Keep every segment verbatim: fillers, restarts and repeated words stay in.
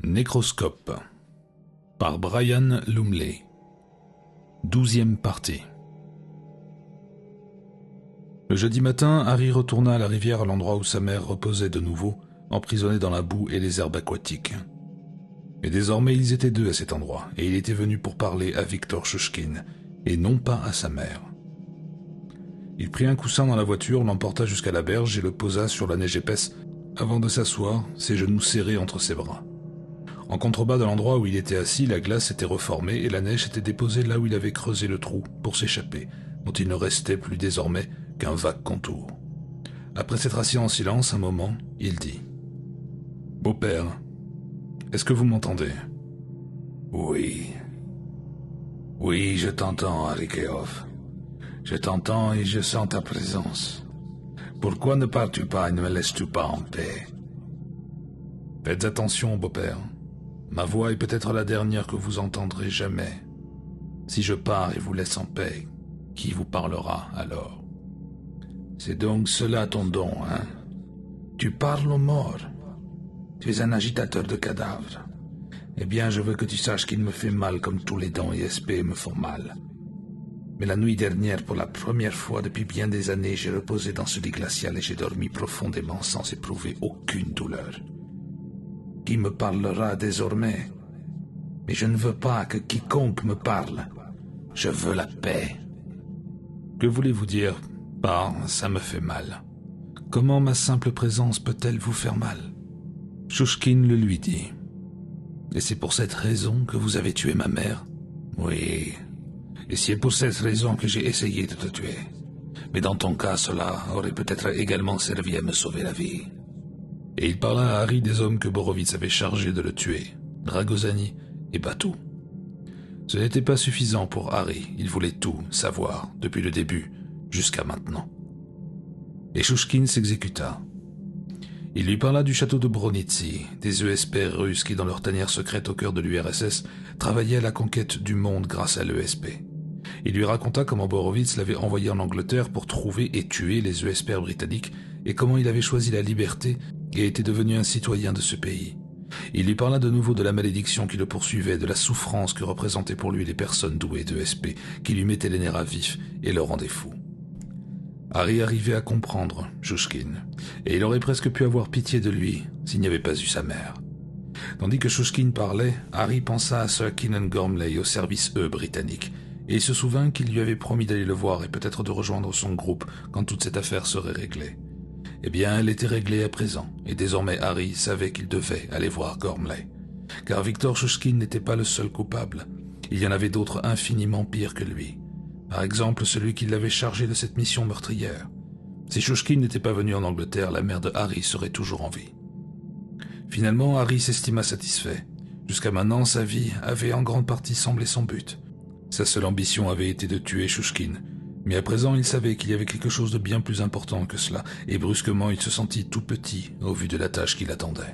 Nécroscope par Brian Lumley. Douzième partie. Le jeudi matin, Harry retourna à la rivière à l'endroit où sa mère reposait de nouveau, emprisonnée dans la boue et les herbes aquatiques. Mais désormais ils étaient deux à cet endroit, et il était venu pour parler à Victor Shushkin, et non pas à sa mère. Il prit un coussin dans la voiture, l'emporta jusqu'à la berge et le posa sur la neige épaisse, avant de s'asseoir, ses genoux serrés entre ses bras. En contrebas de l'endroit où il était assis, la glace était reformée et la neige était déposée là où il avait creusé le trou pour s'échapper, dont il ne restait plus désormais qu'un vague contour. Après s'être assis en silence un moment, il dit « Beau-père, est-ce que vous m'entendez ?»« Oui. Oui, je t'entends, Arikeov. Je t'entends et je sens ta présence. Pourquoi ne pars-tu pas et ne me laisses-tu pas en paix ?»« Faites attention, beau-père. Ma voix est peut-être la dernière que vous entendrez jamais. Si je pars et vous laisse en paix, qui vous parlera alors ?»« C'est donc cela ton don, hein? Tu parles aux morts. Tu es un agitateur de cadavres. Eh bien, je veux que tu saches qu'il me fait mal comme tous les dons I S P me font mal. Mais la nuit dernière, pour la première fois depuis bien des années, j'ai reposé dans ce lit glacial et j'ai dormi profondément sans éprouver aucune douleur. Qui me parlera désormais? Mais je ne veux pas que quiconque me parle. Je veux la paix. » « Que voulez-vous dire par « ça me fait mal » ? Comment ma simple présence peut-elle vous faire mal ? Shushkin le lui dit. « Et c'est pour cette raison que vous avez tué ma mère ?»« Oui, et c'est pour cette raison que j'ai essayé de te tuer. Mais dans ton cas, cela aurait peut-être également servi à me sauver la vie. » Et il parla à Harry des hommes que Borovitz avait chargés de le tuer, Dragosani et Batou. Ce n'était pas suffisant pour Harry, il voulait tout savoir, depuis le début jusqu'à maintenant. Et Shushkin s'exécuta. Il lui parla du château de Bronitsi, des E S P russes qui, dans leur tanière secrète au cœur de l'U R S S, travaillaient à la conquête du monde grâce à l'E S P. Il lui raconta comment Borovitz l'avait envoyé en Angleterre pour trouver et tuer les E S P britanniques et comment il avait choisi la liberté et était devenu un citoyen de ce pays. Il lui parla de nouveau de la malédiction qui le poursuivait, de la souffrance que représentaient pour lui les personnes douées d'E S P, qui lui mettaient les nerfs à vif et le rendaient fou. Harry arrivait à comprendre Shushkin, et il aurait presque pu avoir pitié de lui s'il n'y avait pas eu sa mère. Tandis que Shushkin parlait, Harry pensa à Sir Keenan Gormley au service E britannique, et il se souvint qu'il lui avait promis d'aller le voir et peut-être de rejoindre son groupe quand toute cette affaire serait réglée. Eh bien, elle était réglée à présent, et désormais Harry savait qu'il devait aller voir Gormley. Car Victor Shushkin n'était pas le seul coupable. Il y en avait d'autres infiniment pires que lui. Par exemple, celui qui l'avait chargé de cette mission meurtrière. Si Shushkin n'était pas venu en Angleterre, la mère de Harry serait toujours en vie. Finalement, Harry s'estima satisfait. Jusqu'à maintenant, sa vie avait en grande partie semblé son but. Sa seule ambition avait été de tuer Shushkin. Mais à présent, il savait qu'il y avait quelque chose de bien plus important que cela, et brusquement, il se sentit tout petit au vu de la tâche qui l'attendait.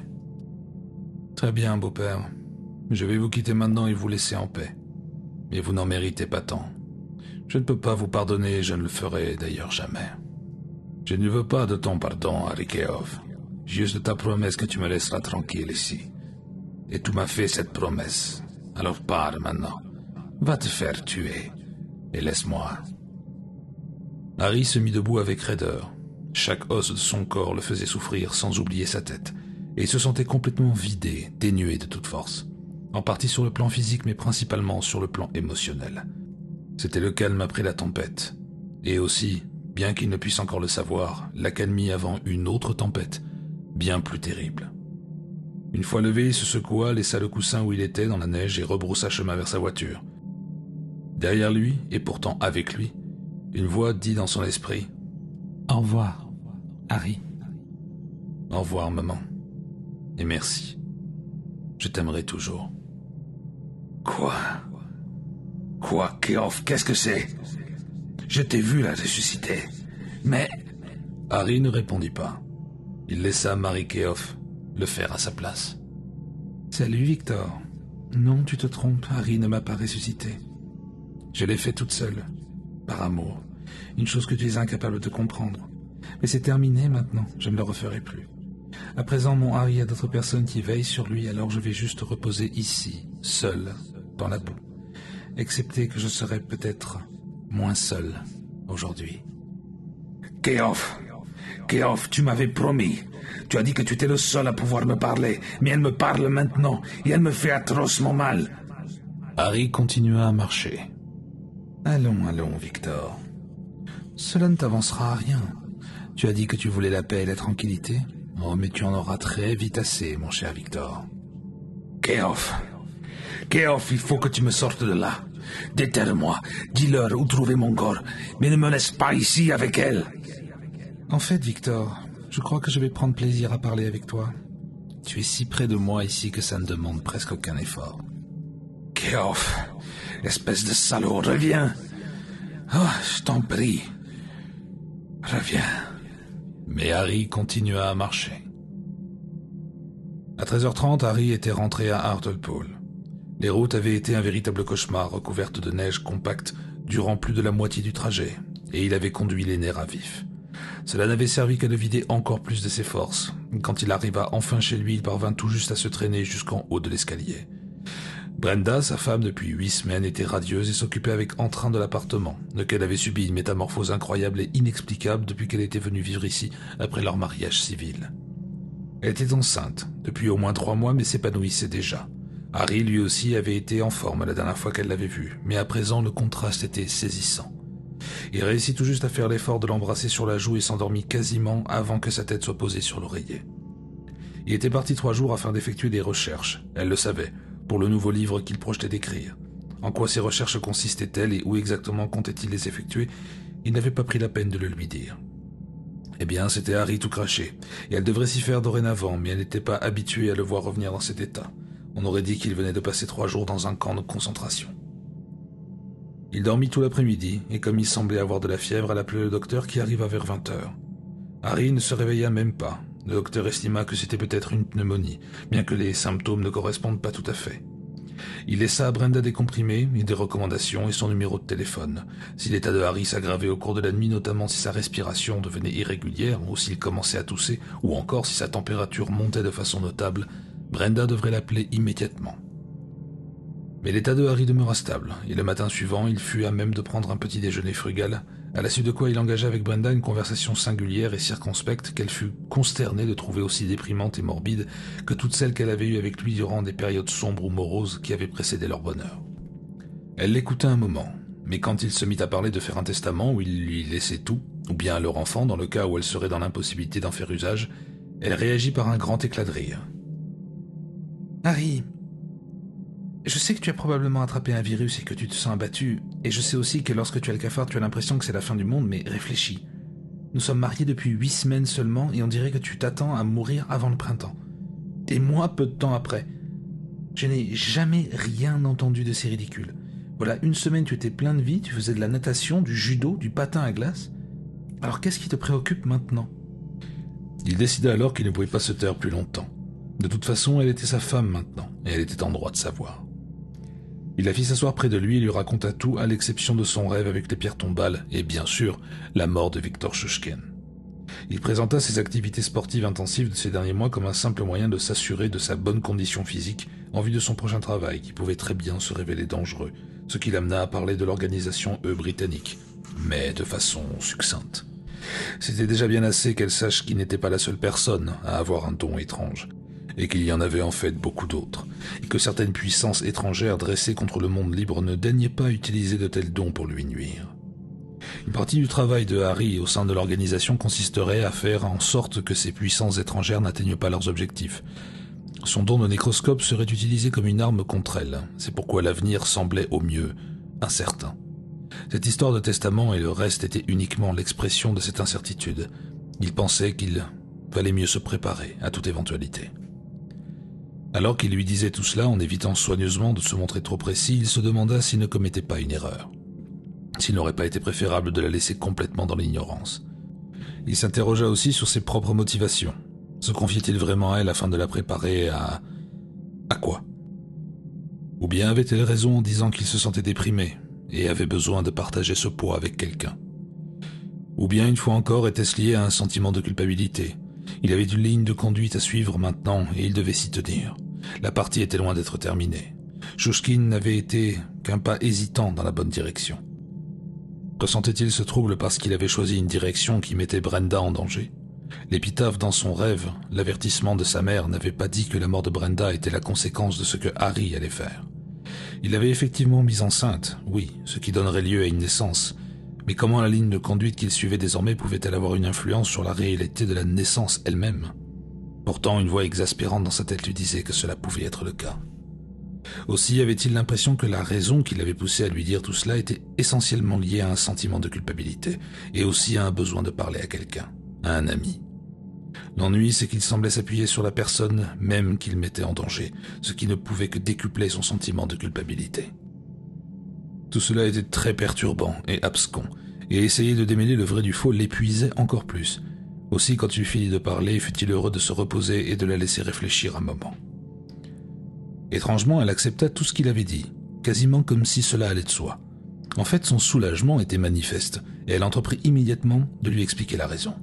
« Très bien, beau-père. Je vais vous quitter maintenant et vous laisser en paix. Mais vous n'en méritez pas tant. Je ne peux pas vous pardonner et je ne le ferai d'ailleurs jamais. » « Je ne veux pas de ton pardon, Arikeov. Juste de ta promesse que tu me laisseras tranquille ici. Et tu m'as fait cette promesse. Alors pars maintenant. Va te faire tuer. Et laisse-moi. » Harry se mit debout avec raideur. Chaque os de son corps le faisait souffrir sans oublier sa tête, et il se sentait complètement vidé, dénué de toute force, en partie sur le plan physique mais principalement sur le plan émotionnel. C'était le calme après la tempête, et aussi, bien qu'il ne puisse encore le savoir, l'accalmie avant une autre tempête, bien plus terrible. Une fois levé, il se secoua, laissa le coussin où il était dans la neige et rebroussa chemin vers sa voiture. Derrière lui, et pourtant avec lui, une voix dit dans son esprit « Au revoir, Harry. »« Au revoir, maman. Et merci. Je t'aimerai toujours. » Quoi? Quoi, Keof? Qu'est-ce que c'est? Je t'ai vu la ressusciter. Mais... Harry ne répondit pas. Il laissa Marie Keof le faire à sa place. « Salut, Victor. Non, tu te trompes, Harry ne m'a pas ressuscité. Je l'ai fait toute seule. Par amour. Une chose que tu es incapable de comprendre. Mais c'est terminé maintenant, je ne le referai plus. À présent, mon Harry a d'autres personnes qui veillent sur lui, alors je vais juste reposer ici, seul, dans la boue. Excepté que je serai peut-être moins seul aujourd'hui. Keof, Keof, tu m'avais promis. Tu as dit que tu étais le seul à pouvoir me parler, mais elle me parle maintenant, et elle me fait atrocement mal. Harry continua à marcher. Allons, allons, Victor. Cela ne t'avancera à rien. Tu as dit que tu voulais la paix et la tranquillité. Oh, mais tu en auras très vite assez, mon cher Victor. Keof, Keof, il faut que tu me sortes de là. Déterre-moi, dis-leur où trouver mon corps, mais ne me laisse pas ici avec elle. En fait, Victor, je crois que je vais prendre plaisir à parler avec toi. Tu es si près de moi ici que ça ne demande presque aucun effort. Keof, espèce de salaud, reviens. Oh, je t'en prie. Reviens. Mais Harry continua à marcher. À treize heures trente, Harry était rentré à Hartlepool. Les routes avaient été un véritable cauchemar, recouvertes de neige compacte durant plus de la moitié du trajet, et il avait conduit les nerfs à vif. Cela n'avait servi qu'à le vider encore plus de ses forces. Quand il arriva enfin chez lui, il parvint tout juste à se traîner jusqu'en haut de l'escalier. Brenda, sa femme depuis huit semaines, était radieuse et s'occupait avec entrain de l'appartement, lequel avait subi une métamorphose incroyable et inexplicable depuis qu'elle était venue vivre ici après leur mariage civil. Elle était enceinte, depuis au moins trois mois, mais s'épanouissait déjà. Harry, lui aussi, avait été en forme la dernière fois qu'elle l'avait vu, mais à présent le contraste était saisissant. Il réussit tout juste à faire l'effort de l'embrasser sur la joue et s'endormit quasiment avant que sa tête soit posée sur l'oreiller. Il était parti trois jours afin d'effectuer des recherches, elle le savait, pour le nouveau livre qu'il projetait d'écrire. En quoi ces recherches consistaient-elles et où exactement comptait-il les effectuer, il n'avait pas pris la peine de le lui dire. Eh bien, c'était Harry tout craché, et elle devrait s'y faire dorénavant, mais elle n'était pas habituée à le voir revenir dans cet état. On aurait dit qu'il venait de passer trois jours dans un camp de concentration. Il dormit tout l'après-midi, et comme il semblait avoir de la fièvre, elle appelait le docteur qui arriva vers vingt heures. Harry ne se réveilla même pas. Le docteur estima que c'était peut-être une pneumonie, bien que les symptômes ne correspondent pas tout à fait. Il laissa à Brenda des comprimés et des recommandations et son numéro de téléphone. Si l'état de Harry s'aggravait au cours de la nuit, notamment si sa respiration devenait irrégulière, ou s'il commençait à tousser, ou encore si sa température montait de façon notable, Brenda devrait l'appeler immédiatement. Mais l'état de Harry demeura stable, et le matin suivant, il fut à même de prendre un petit déjeuner frugal, à la suite de quoi il engagea avec Brenda une conversation singulière et circonspecte qu'elle fut consternée de trouver aussi déprimante et morbide que toutes celles qu'elle avait eues avec lui durant des périodes sombres ou moroses qui avaient précédé leur bonheur. Elle l'écouta un moment, mais quand il se mit à parler de faire un testament où il lui laissait tout, ou bien à leur enfant dans le cas où elle serait dans l'impossibilité d'en faire usage, elle réagit par un grand éclat de rire. « Harry, je sais que tu as probablement attrapé un virus et que tu te sens abattu, et je sais aussi que lorsque tu as le cafard, tu as l'impression que c'est la fin du monde, mais réfléchis. Nous sommes mariés depuis huit semaines seulement, et on dirait que tu t'attends à mourir avant le printemps. Et moi, peu de temps après. Je n'ai jamais rien entendu de si ridicule. Voilà, une semaine tu étais plein de vie, tu faisais de la natation, du judo, du patin à glace. Alors qu'est-ce qui te préoccupe maintenant ?» Il décida alors qu'il ne pouvait pas se taire plus longtemps. De toute façon, elle était sa femme maintenant, et elle était en droit de savoir. Il la fit s'asseoir près de lui et lui raconta tout, à l'exception de son rêve avec les pierres tombales, et bien sûr, la mort de Victor Shushken. Il présenta ses activités sportives intensives de ces derniers mois comme un simple moyen de s'assurer de sa bonne condition physique en vue de son prochain travail, qui pouvait très bien se révéler dangereux, ce qui l'amena à parler de l'organisation E-britannique, mais de façon succincte. C'était déjà bien assez qu'elle sache qu'il n'était pas la seule personne à avoir un don étrange, et qu'il y en avait en fait beaucoup d'autres, et que certaines puissances étrangères dressées contre le monde libre ne daignaient pas utiliser de tels dons pour lui nuire. Une partie du travail de Harry au sein de l'organisation consisterait à faire en sorte que ces puissances étrangères n'atteignent pas leurs objectifs. Son don de nécroscope serait utilisé comme une arme contre elles, c'est pourquoi l'avenir semblait au mieux incertain. Cette histoire de testament et le reste étaient uniquement l'expression de cette incertitude. Il pensait qu'il valait mieux se préparer à toute éventualité. Alors qu'il lui disait tout cela en évitant soigneusement de se montrer trop précis, il se demanda s'il ne commettait pas une erreur. S'il n'aurait pas été préférable de la laisser complètement dans l'ignorance. Il s'interrogea aussi sur ses propres motivations. Se confiait-il vraiment à elle afin de la préparer à... à quoi? Ou bien avait-elle raison en disant qu'il se sentait déprimé et avait besoin de partager ce poids avec quelqu'un? Ou bien, une fois encore, était-ce lié à un sentiment de culpabilité? Il avait une ligne de conduite à suivre maintenant et il devait s'y tenir. La partie était loin d'être terminée. Shushkin n'avait été qu'un pas hésitant dans la bonne direction. Ressentait-il ce trouble parce qu'il avait choisi une direction qui mettait Brenda en danger? L'épitaphe dans son rêve, l'avertissement de sa mère n'avait pas dit que la mort de Brenda était la conséquence de ce que Harry allait faire. Il l'avait effectivement mise enceinte, oui, ce qui donnerait lieu à une naissance. Mais comment la ligne de conduite qu'il suivait désormais pouvait-elle avoir une influence sur la réalité de la naissance elle-même? Pourtant, une voix exaspérante dans sa tête lui disait que cela pouvait être le cas. Aussi avait-il l'impression que la raison qui l'avait poussé à lui dire tout cela était essentiellement liée à un sentiment de culpabilité et aussi à un besoin de parler à quelqu'un, à un ami. L'ennui, c'est qu'il semblait s'appuyer sur la personne même qu'il mettait en danger, ce qui ne pouvait que décupler son sentiment de culpabilité. Tout cela était très perturbant et abscon, et essayer de démêler le vrai du faux l'épuisait encore plus. Aussi, quand il finit de parler, fut-il heureux de se reposer et de la laisser réfléchir un moment. Étrangement, elle accepta tout ce qu'il avait dit, quasiment comme si cela allait de soi. En fait, son soulagement était manifeste, et elle entreprit immédiatement de lui expliquer la raison.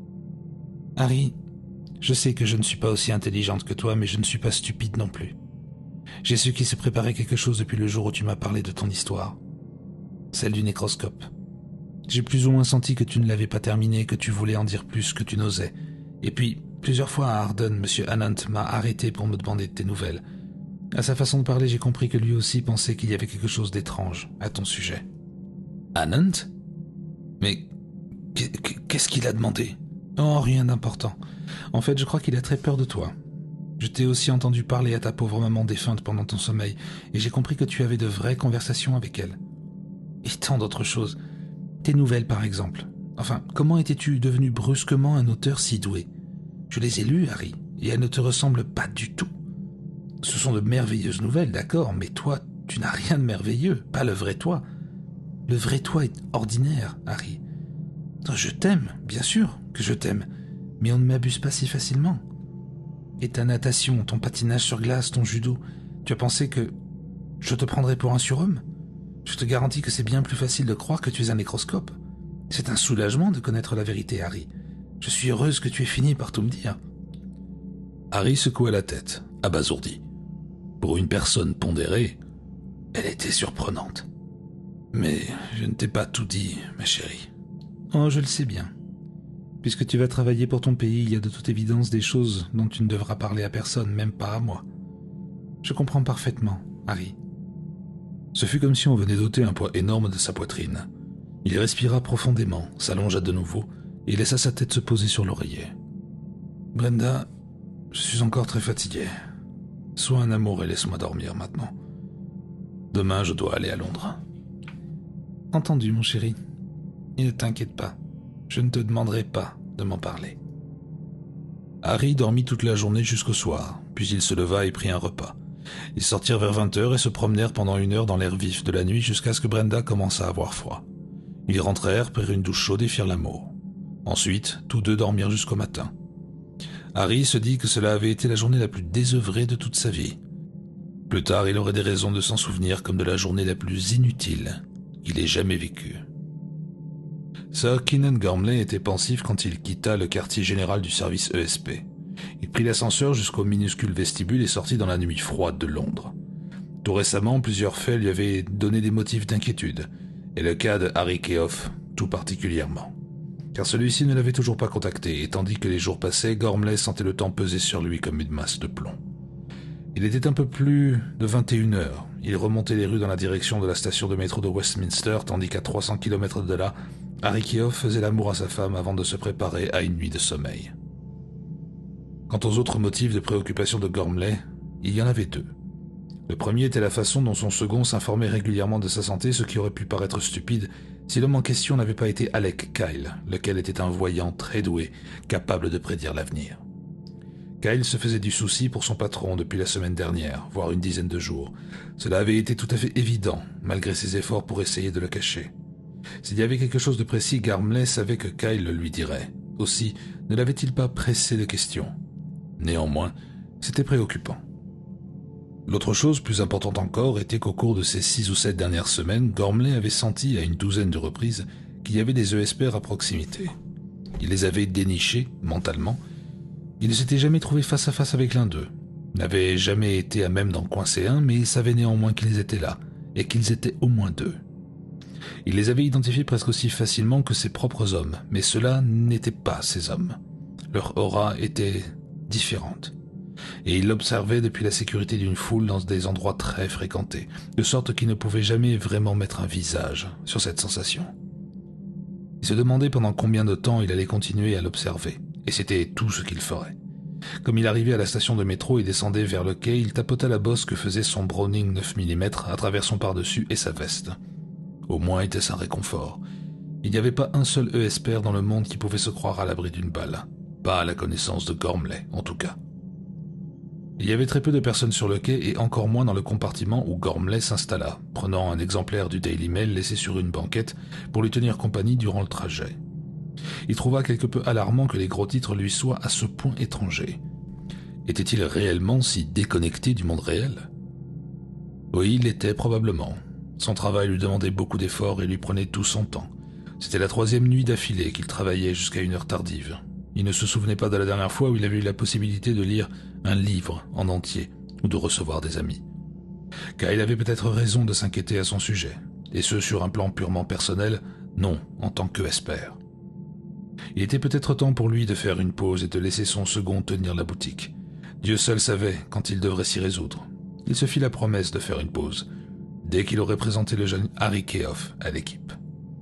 « Harry, je sais que je ne suis pas aussi intelligente que toi, mais je ne suis pas stupide non plus. J'ai su qu'il se préparait quelque chose depuis le jour où tu m'as parlé de ton histoire, celle du nécroscope. J'ai plus ou moins senti que tu ne l'avais pas terminé, que tu voulais en dire plus que tu n'osais. Et puis, plusieurs fois à Arden, M. Annant m'a arrêté pour me demander de tes nouvelles. À sa façon de parler, j'ai compris que lui aussi pensait qu'il y avait quelque chose d'étrange à ton sujet. »« Annant ? Mais qu'est-ce qu'il a demandé ?»« Oh, rien d'important. En fait, je crois qu'il a très peur de toi. Je t'ai aussi entendu parler à ta pauvre maman défunte pendant ton sommeil, et j'ai compris que tu avais de vraies conversations avec elle. Et tant d'autres choses. Tes nouvelles, par exemple. Enfin, comment étais-tu devenu brusquement un auteur si doué? Je les ai lues, Harry, et elles ne te ressemblent pas du tout. Ce sont de merveilleuses nouvelles, d'accord, mais toi, tu n'as rien de merveilleux, pas le vrai toi. Le vrai toi est ordinaire, Harry. Je t'aime, bien sûr que je t'aime, mais on ne m'abuse pas si facilement. Et ta natation, ton patinage sur glace, ton judo, tu as pensé que je te prendrais pour un surhomme? Je te garantis que c'est bien plus facile de croire que tu es un nécroscope. C'est un soulagement de connaître la vérité, Harry. Je suis heureuse que tu aies fini par tout me dire. » Harry secoua la tête, abasourdi. Pour une personne pondérée, elle était surprenante. « Mais je ne t'ai pas tout dit, ma chérie. »« Oh, je le sais bien. Puisque tu vas travailler pour ton pays, il y a de toute évidence des choses dont tu ne devras parler à personne, même pas à moi. Je comprends parfaitement, Harry. » Ce fut comme si on venait d'ôter un poids énorme de sa poitrine. Il respira profondément, s'allongea de nouveau et laissa sa tête se poser sur l'oreiller. « Brenda, je suis encore très fatigué. Sois un amour et laisse-moi dormir maintenant. Demain, je dois aller à Londres. »« Entendu, mon chéri. Et ne t'inquiète pas, je ne te demanderai pas de m'en parler. » Harry dormit toute la journée jusqu'au soir, puis il se leva et prit un repas. Ils sortirent vers vingt heures et se promenèrent pendant une heure dans l'air vif de la nuit jusqu'à ce que Brenda commença à avoir froid. Ils rentrèrent, prirent une douche chaude et firent l'amour. Ensuite, tous deux dormirent jusqu'au matin. Harry se dit que cela avait été la journée la plus désœuvrée de toute sa vie. Plus tard, il aurait des raisons de s'en souvenir comme de la journée la plus inutile qu'il ait jamais vécue. Sir Keenan Gormley était pensif quand il quitta le quartier général du service E S P. Il prit l'ascenseur jusqu'au minuscule vestibule et sortit dans la nuit froide de Londres. Tout récemment, plusieurs faits lui avaient donné des motifs d'inquiétude, et le cas de Harry Keough tout particulièrement. Car celui-ci ne l'avait toujours pas contacté, et tandis que les jours passaient, Gormley sentait le temps peser sur lui comme une masse de plomb. Il était un peu plus de vingt et une heures. Il remontait les rues dans la direction de la station de métro de Westminster, tandis qu'à trois cents kilomètres de là, Harry Keough faisait l'amour à sa femme avant de se préparer à une nuit de sommeil. Quant aux autres motifs de préoccupation de Gormley, il y en avait deux. Le premier était la façon dont son second s'informait régulièrement de sa santé, ce qui aurait pu paraître stupide si l'homme en question n'avait pas été Alec Kyle, lequel était un voyant très doué, capable de prédire l'avenir. Kyle se faisait du souci pour son patron depuis la semaine dernière, voire une dizaine de jours. Cela avait été tout à fait évident, malgré ses efforts pour essayer de le cacher. S'il y avait quelque chose de précis, Gormley savait que Kyle le lui dirait. Aussi, ne l'avait-il pas pressé de questions? Néanmoins, c'était préoccupant. L'autre chose plus importante encore était qu'au cours de ces six ou sept dernières semaines, Gormley avait senti à une douzaine de reprises qu'il y avait des E S P à proximité. Il les avait dénichés mentalement, Il ne s'était jamais trouvé face à face avec l'un d'eux, n'avait jamais été à même d'en coincer un, mais il savait néanmoins qu'ils étaient là, et qu'ils étaient au moins deux. Il les avait identifiés presque aussi facilement que ses propres hommes, mais ceux-là n'étaient pas ses hommes. Leur aura était différente. Et il l'observait depuis la sécurité d'une foule dans des endroits très fréquentés, de sorte qu'il ne pouvait jamais vraiment mettre un visage sur cette sensation. Il se demandait pendant combien de temps il allait continuer à l'observer, et c'était tout ce qu'il ferait. Comme il arrivait à la station de métro et descendait vers le quai, il tapota la bosse que faisait son Browning neuf millimètres à travers son pardessus et sa veste. Au moins était-ce un réconfort. Il n'y avait pas un seul E S P R dans le monde qui pouvait se croire à l'abri d'une balle. Pas à la connaissance de Gormley, en tout cas. Il y avait très peu de personnes sur le quai et encore moins dans le compartiment où Gormley s'installa, prenant un exemplaire du Daily Mail laissé sur une banquette pour lui tenir compagnie durant le trajet. Il trouva quelque peu alarmant que les gros titres lui soient à ce point étrangers. Était-il réellement si déconnecté du monde réel? Oui, il l'était probablement. Son travail lui demandait beaucoup d'efforts et lui prenait tout son temps. C'était la troisième nuit d'affilée qu'il travaillait jusqu'à une heure tardive. Il ne se souvenait pas de la dernière fois où il avait eu la possibilité de lire un livre en entier ou de recevoir des amis. Car il avait peut-être raison de s'inquiéter à son sujet, et ce sur un plan purement personnel, non en tant que espère. Il était peut-être temps pour lui de faire une pause et de laisser son second tenir la boutique. Dieu seul savait quand il devrait s'y résoudre. Il se fit la promesse de faire une pause, dès qu'il aurait présenté le jeune Harry Keough à l'équipe.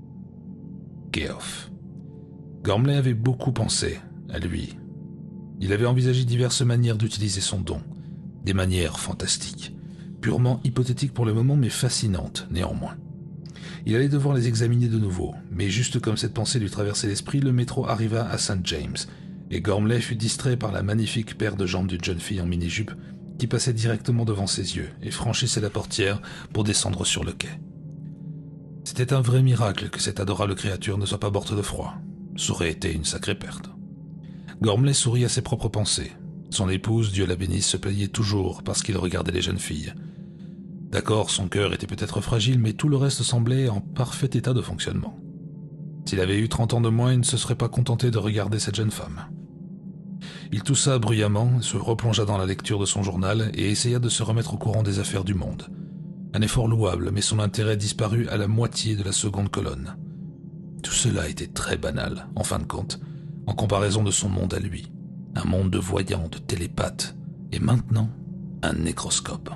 Keough. Gormley avait beaucoup pensé à lui. Il avait envisagé diverses manières d'utiliser son don, des manières fantastiques, purement hypothétiques pour le moment mais fascinantes néanmoins. Il allait devoir les examiner de nouveau, mais juste comme cette pensée lui traversait l'esprit, le métro arriva à Saint James, et Gormley fut distrait par la magnifique paire de jambes d'une jeune fille en mini-jupe qui passait directement devant ses yeux et franchissait la portière pour descendre sur le quai. C'était un vrai miracle que cette adorable créature ne soit pas morte de froid. Ça aurait été une sacrée perte. Gormley sourit à ses propres pensées. Son épouse, Dieu la bénisse, se plaignait toujours parce qu'il regardait les jeunes filles. D'accord, son cœur était peut-être fragile, mais tout le reste semblait en parfait état de fonctionnement. S'il avait eu trente ans de moins, il ne se serait pas contenté de regarder cette jeune femme. Il toussa bruyamment, se replongea dans la lecture de son journal et essaya de se remettre au courant des affaires du monde. Un effort louable, mais son intérêt disparut à la moitié de la seconde colonne. Tout cela était très banal, en fin de compte, en comparaison de son monde à lui. Un monde de voyants, de télépathes, et maintenant, un nécroscope.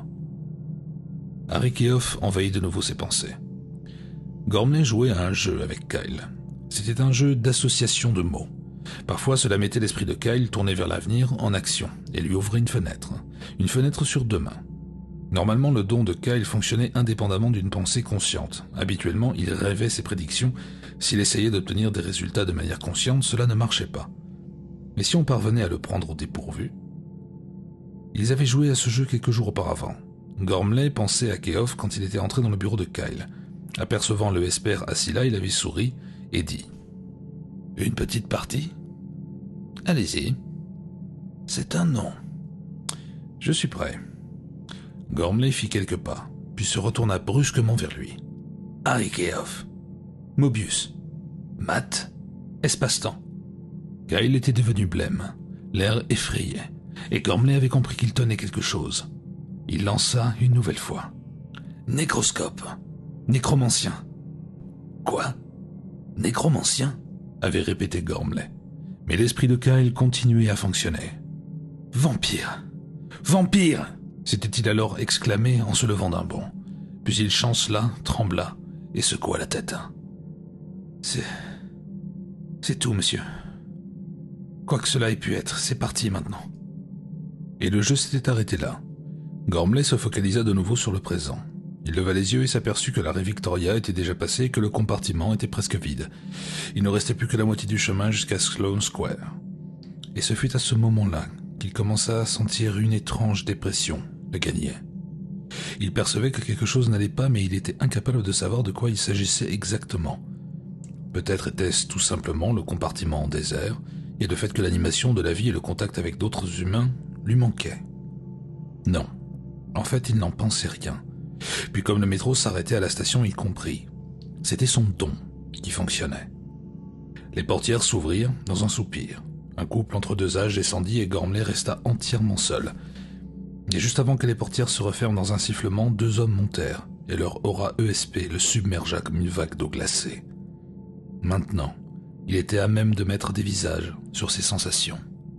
Harry Keough envahit de nouveau ses pensées. Gormley jouait à un jeu avec Kyle. C'était un jeu d'association de mots. Parfois, cela mettait l'esprit de Kyle tourné vers l'avenir en action et lui ouvrait une fenêtre. Une fenêtre sur demain. Normalement, le don de Kyle fonctionnait indépendamment d'une pensée consciente. Habituellement, il rêvait ses prédictions. S'il essayait d'obtenir des résultats de manière consciente, cela ne marchait pas. Mais si on parvenait à le prendre au dépourvu... Ils avaient joué à ce jeu quelques jours auparavant. Gormley pensait à Keough quand il était entré dans le bureau de Kyle. Apercevant le Esper assis là, il avait souri et dit « Une petite partie ? Allez-y. C'est un non. Je suis prêt. » Gormley fit quelques pas, puis se retourna brusquement vers lui. « Harry Keough. Mobius. Matt. Espace-temps. » Kyle était devenu blême, l'air effrayé, et Gormley avait compris qu'il tenait quelque chose. Il lança une nouvelle fois. « Nécroscope. Nécromancien. »« Quoi ? Nécromancien ?» avait répété Gormley. Mais l'esprit de Kyle continuait à fonctionner. « Vampire. Vampire !» s'était-il alors exclamé en se levant d'un bond. Puis il chancela, trembla et secoua la tête. « C'est... c'est tout, monsieur. Quoi que cela ait pu être, c'est parti maintenant. » Et le jeu s'était arrêté là. Gormley se focalisa de nouveau sur le présent. Il leva les yeux et s'aperçut que l'arrêt Victoria était déjà passé et que le compartiment était presque vide. Il ne restait plus que la moitié du chemin jusqu'à Sloane Square. Et ce fut à ce moment-là qu'il commença à sentir une étrange dépression le gagner. Il percevait que quelque chose n'allait pas, mais il était incapable de savoir de quoi il s'agissait exactement. Peut-être était-ce tout simplement le compartiment en désert, et le fait que l'animation de la vie et le contact avec d'autres humains lui manquaient. Non, en fait il n'en pensait rien. Puis comme le métro s'arrêtait à la station, il comprit. C'était son don qui fonctionnait. Les portières s'ouvrirent dans un soupir. Un couple entre deux âges descendit et Gormley resta entièrement seul. Et juste avant que les portières se referment dans un sifflement, deux hommes montèrent, et leur aura E S P le submergea comme une vague d'eau glacée. Maintenant, il était à même de mettre des visages sur ses sensations.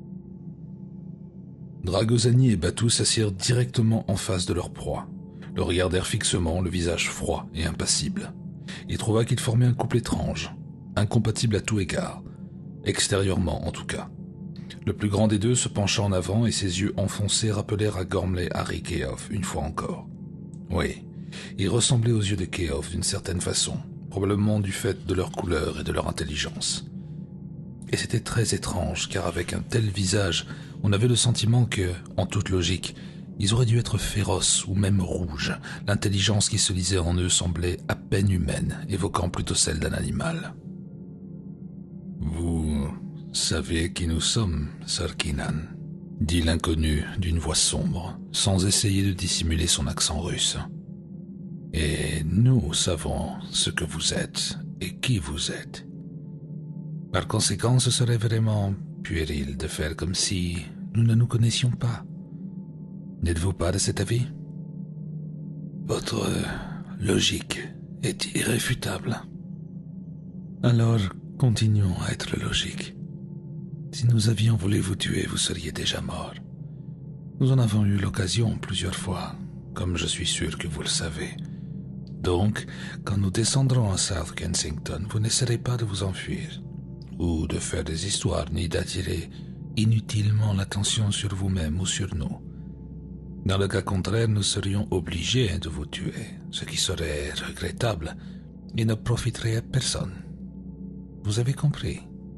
Dragosani et Batou s'assirent directement en face de leur proie, le regardèrent fixement, le visage froid et impassible. Il trouva qu'ils formaient un couple étrange, incompatible à tout égard, extérieurement en tout cas. Le plus grand des deux se pencha en avant et ses yeux enfoncés rappelèrent à Gormley Harry Keough une fois encore. Oui, ils ressemblaient aux yeux de Keough d'une certaine façon, probablement du fait de leur couleur et de leur intelligence. Et c'était très étrange, car avec un tel visage, on avait le sentiment que, en toute logique, ils auraient dû être féroces ou même rouges. L'intelligence qui se lisait en eux semblait à peine humaine, évoquant plutôt celle d'un animal. « Vous savez qui nous sommes, Sir Keenan ?» dit l'inconnu d'une voix sombre, sans essayer de dissimuler son accent russe. « Et nous savons ce que vous êtes et qui vous êtes. Par conséquent, ce serait vraiment puéril de faire comme si nous ne nous connaissions pas. N'êtes-vous pas de cet avis? Votre logique est irréfutable. Alors, continuons à être logique. Si nous avions voulu vous tuer, vous seriez déjà mort. Nous en avons eu l'occasion plusieurs fois, comme je suis sûr que vous le savez. Donc, quand nous descendrons à South Kensington, vous n'essaierez pas de vous enfuir, ou de faire des histoires, ni d'attirer inutilement l'attention sur vous-même ou sur nous. Dans le cas contraire, nous serions obligés de vous tuer, ce qui serait regrettable et ne profiterait à personne. Vous avez compris?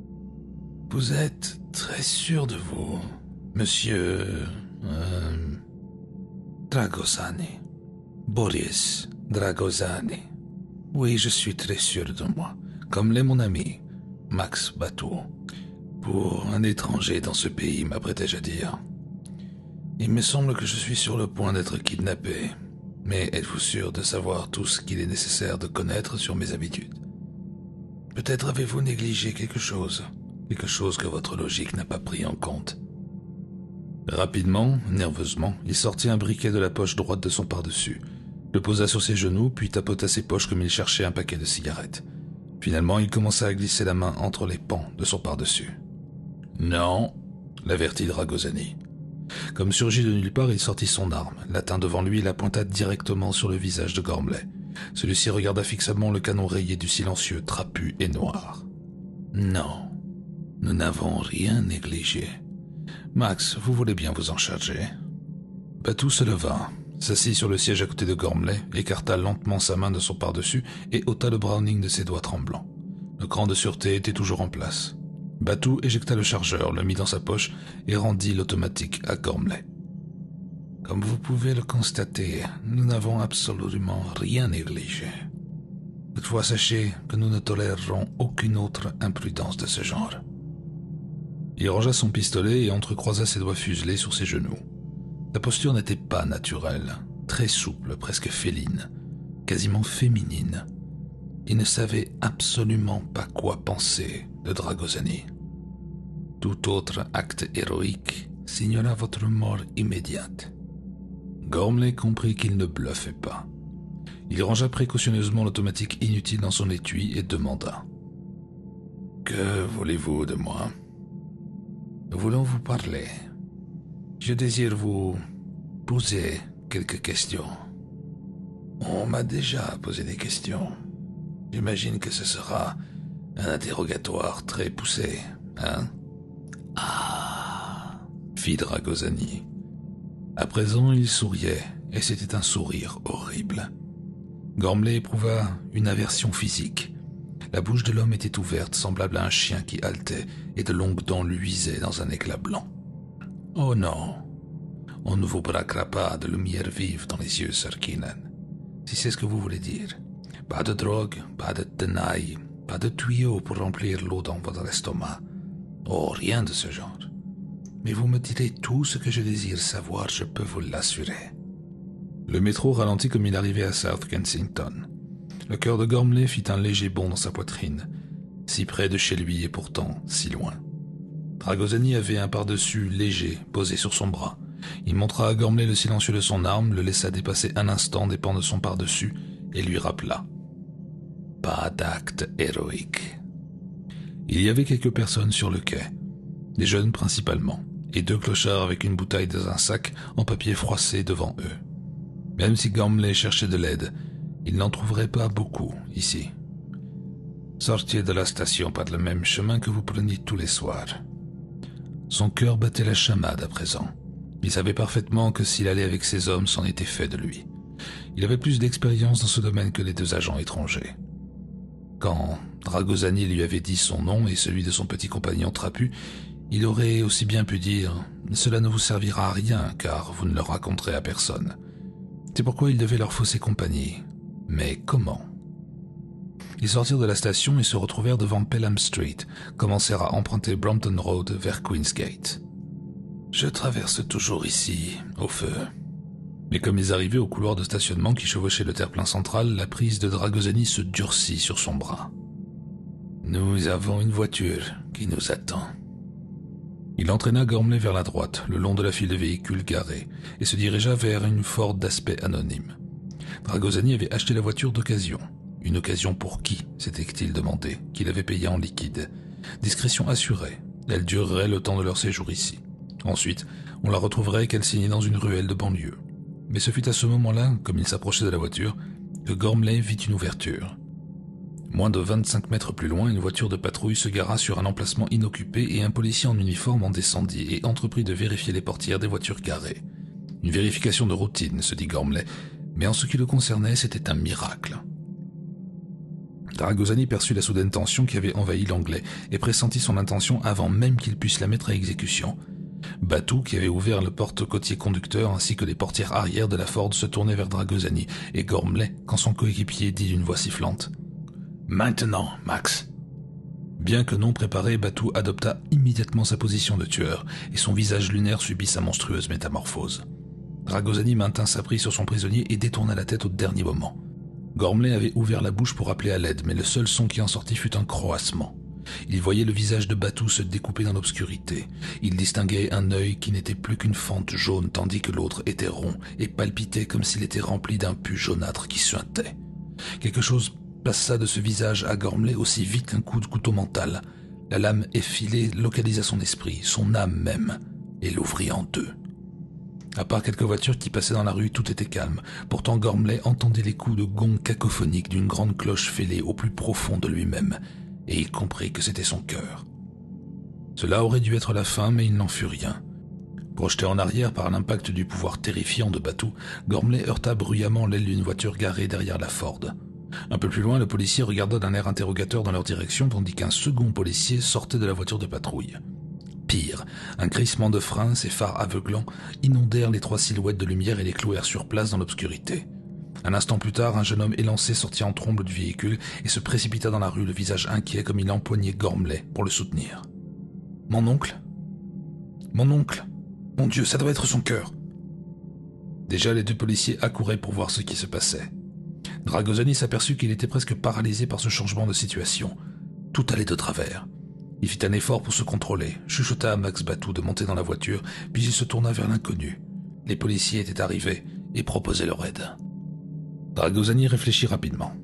Vous êtes très sûr de vous, monsieur... Euh, Dragosani. Boris Dragosani. Oui, je suis très sûr de moi, comme l'est mon ami, Max Batou. Pour un étranger dans ce pays, m'apprêtais-je à dire. Il me semble que je suis sur le point d'être kidnappé, mais êtes-vous sûr de savoir tout ce qu'il est nécessaire de connaître sur mes habitudes? Peut-être avez-vous négligé quelque chose, quelque chose que votre logique n'a pas pris en compte. Rapidement, nerveusement, il sortit un briquet de la poche droite de son pardessus, le posa sur ses genoux, puis tapota ses poches comme il cherchait un paquet de cigarettes. Finalement, il commença à glisser la main entre les pans de son pardessus. « Non !» l'avertit Dragosani. Comme surgi de nulle part, il sortit son arme, la tint devant lui et la pointa directement sur le visage de Gormley. Celui-ci regarda fixement le canon rayé du silencieux, trapu et noir. « Non, nous n'avons rien négligé. Max, vous voulez bien vous en charger ?» Batou se leva, s'assit sur le siège à côté de Gormley, écarta lentement sa main de son pardessus et ôta le Browning de ses doigts tremblants. Le cran de sûreté était toujours en place. Batou éjecta le chargeur, le mit dans sa poche et rendit l'automatique à Gormley. « Comme vous pouvez le constater, nous n'avons absolument rien négligé. Toutefois, sachez que nous ne tolérerons aucune autre imprudence de ce genre. » Il rangea son pistolet et entrecroisa ses doigts fuselés sur ses genoux. Sa posture n'était pas naturelle, très souple, presque féline, quasiment féminine. Il ne savait absolument pas quoi penser de Dragosani. Tout autre acte héroïque signera votre mort immédiate. Gormley comprit qu'il ne bluffait pas. Il rangea précautionneusement l'automatique inutile dans son étui et demanda. « Que voulez-vous de moi ?»« Nous voulons vous parler. Je désire vous poser quelques questions. » On m'a déjà posé des questions. J'imagine que ce sera un interrogatoire très poussé, hein? Ah, fit Dragosani. À présent, il souriait, et c'était un sourire horrible. Gormley éprouva une aversion physique. La bouche de l'homme était ouverte, semblable à un chien qui haletait, et de longues dents luisaient dans un éclat blanc. « Oh non, on ne vous braquera pas de lumière vive dans les yeux, Sir Keenan, si c'est ce que vous voulez dire. Pas de drogue, pas de tenaille, pas de tuyau pour remplir l'eau dans votre estomac. Oh, rien de ce genre. Mais vous me direz tout ce que je désire savoir, je peux vous l'assurer. » Le métro ralentit comme il arrivait à South Kensington. Le cœur de Gormley fit un léger bond dans sa poitrine, si près de chez lui et pourtant si loin. Dragosani avait un pardessus léger posé sur son bras. Il montra à Gormley le silencieux de son arme, le laissa dépasser un instant des pans de son pardessus et lui rappela. Pas d'acte héroïque. Il y avait quelques personnes sur le quai, des jeunes principalement, et deux clochards avec une bouteille dans un sac en papier froissé devant eux. Même si Gormley cherchait de l'aide, il n'en trouverait pas beaucoup ici. Sortiez de la station par le même chemin que vous preniez tous les soirs. Son cœur battait la chamade à présent. Il savait parfaitement que s'il allait avec ses hommes, c'en était fait de lui. Il avait plus d'expérience dans ce domaine que les deux agents étrangers. Quand Dragosani lui avait dit son nom et celui de son petit compagnon trapu, il aurait aussi bien pu dire « Cela ne vous servira à rien, car vous ne le raconterez à personne ». C'est pourquoi il devait leur fausser compagnie. Mais comment ? Ils sortirent de la station et se retrouvèrent devant Pelham Street, commencèrent à emprunter Brompton Road vers Queen's Gate. « Je traverse toujours ici, au feu. » Mais comme ils arrivaient au couloir de stationnement qui chevauchait le terre-plein central, la prise de Dragosani se durcit sur son bras. « Nous avons une voiture qui nous attend. » Il entraîna Gormley vers la droite, le long de la file de véhicules garés, et se dirigea vers une Ford d'aspect anonyme. Dragosani avait acheté la voiture d'occasion. Une occasion pour qui, s'était-il demandé, qu'il avait payé en liquide. Discrétion assurée, elle durerait le temps de leur séjour ici. Ensuite, on la retrouverait qu'elle signait dans une ruelle de banlieue. Mais ce fut à ce moment-là, comme il s'approchait de la voiture, que Gormley vit une ouverture. Moins de vingt-cinq mètres plus loin, une voiture de patrouille se gara sur un emplacement inoccupé et un policier en uniforme en descendit et entreprit de vérifier les portières des voitures garées. Une vérification de routine, se dit Gormley, mais en ce qui le concernait, c'était un miracle. Dragosani perçut la soudaine tension qui avait envahi l'Anglais et pressentit son intention avant même qu'il puisse la mettre à exécution. Batou, qui avait ouvert le porte-côtier conducteur ainsi que les portières arrière de la Ford, se tournait vers Dragosani et Gormley quand son coéquipier dit d'une voix sifflante « Maintenant, Max !» Bien que non préparé, Batou adopta immédiatement sa position de tueur et son visage lunaire subit sa monstrueuse métamorphose. Dragosani maintint sa prise sur son prisonnier et détourna la tête au dernier moment. Gormley avait ouvert la bouche pour appeler à l'aide, mais le seul son qui en sortit fut un croassement. Il voyait le visage de Batou se découper dans l'obscurité. Il distinguait un œil qui n'était plus qu'une fente jaune, tandis que l'autre était rond et palpitait comme s'il était rempli d'un pus jaunâtre qui suintait. Quelque chose passa de ce visage à Gormley aussi vite qu'un coup de couteau mental. La lame effilée localisa son esprit, son âme même, et l'ouvrit en deux. À part quelques voitures qui passaient dans la rue, tout était calme. Pourtant Gormley entendait les coups de gong cacophoniques d'une grande cloche fêlée au plus profond de lui-même, et il comprit que c'était son cœur. Cela aurait dû être la fin, mais il n'en fut rien. Projeté en arrière par l'impact du pouvoir terrifiant de Batou, Gormley heurta bruyamment l'aile d'une voiture garée derrière la Ford. Un peu plus loin, le policier regarda d'un air interrogateur dans leur direction, tandis qu'un second policier sortait de la voiture de patrouille. Pire, un crissement de freins, ses phares aveuglants, inondèrent les trois silhouettes de lumière et les clouèrent sur place dans l'obscurité. Un instant plus tard, un jeune homme élancé sortit en trombe du véhicule et se précipita dans la rue, le visage inquiet comme il empoignait Gormley pour le soutenir. « Mon oncle ? Mon oncle ? Mon Dieu, ça doit être son cœur !» Déjà, les deux policiers accouraient pour voir ce qui se passait. Dragosani s'aperçut qu'il était presque paralysé par ce changement de situation. Tout allait de travers. Il fit un effort pour se contrôler, chuchota à Max Batou de monter dans la voiture, puis il se tourna vers l'inconnu. Les policiers étaient arrivés et proposaient leur aide. Dragosani réfléchit rapidement.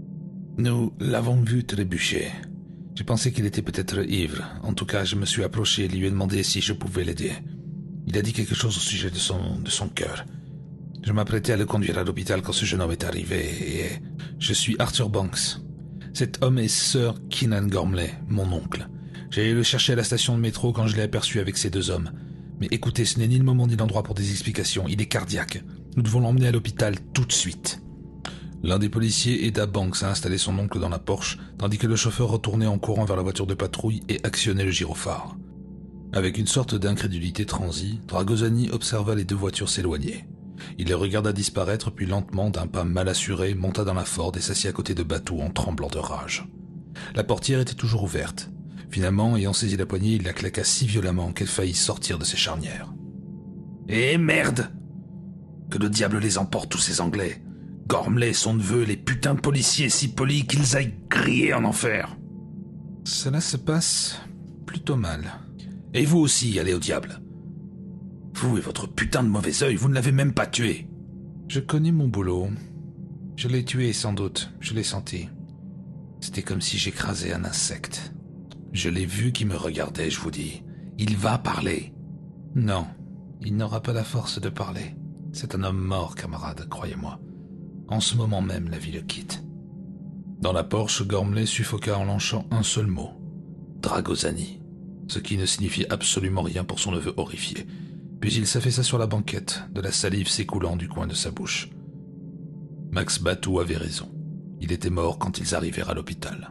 « Nous l'avons vu trébucher. J'ai pensé qu'il était peut-être ivre. En tout cas, je me suis approché et lui ai demandé si je pouvais l'aider. Il a dit quelque chose au sujet de son, de son cœur. Je m'apprêtais à le conduire à l'hôpital quand ce jeune homme est arrivé et... Je suis Arthur Banks. Cet homme est Sir Keenan Gormley, mon oncle. J'ai allé le chercher à la station de métro quand je l'ai aperçu avec ces deux hommes. Mais écoutez, ce n'est ni le moment ni l'endroit pour des explications. Il est cardiaque. Nous devons l'emmener à l'hôpital tout de suite. » L'un des policiers aida Banks à installer son oncle dans la Porsche, tandis que le chauffeur retournait en courant vers la voiture de patrouille et actionnait le gyrophare. Avec une sorte d'incrédulité transie, Dragosani observa les deux voitures s'éloigner. Il les regarda disparaître, puis lentement, d'un pas mal assuré, monta dans la Ford et s'assit à côté de Batou en tremblant de rage. La portière était toujours ouverte. Finalement, ayant saisi la poignée, il la claqua si violemment qu'elle faillit sortir de ses charnières. « Eh merde ! Que le diable les emporte, tous ces Anglais ! Gormley, son neveu, les putains de policiers si polis qu'ils aillent griller en enfer !» Cela se passe plutôt mal. Et vous aussi, allez au diable. Vous et votre putain de mauvais œil, vous ne l'avez même pas tué. Je connais mon boulot. Je l'ai tué sans doute, je l'ai senti. C'était comme si j'écrasais un insecte. Je l'ai vu qui me regardait, je vous dis. Il va parler. Non, il n'aura pas la force de parler. C'est un homme mort, camarade, croyez-moi. En ce moment même, la vie le quitte. Dans la Porsche, Gormley suffoqua en lâchant un seul mot. Dragosani. Ce qui ne signifie absolument rien pour son neveu horrifié. Puis il s'affaissa sur la banquette, de la salive s'écoulant du coin de sa bouche. Max Batou avait raison. Il était mort quand ils arrivèrent à l'hôpital.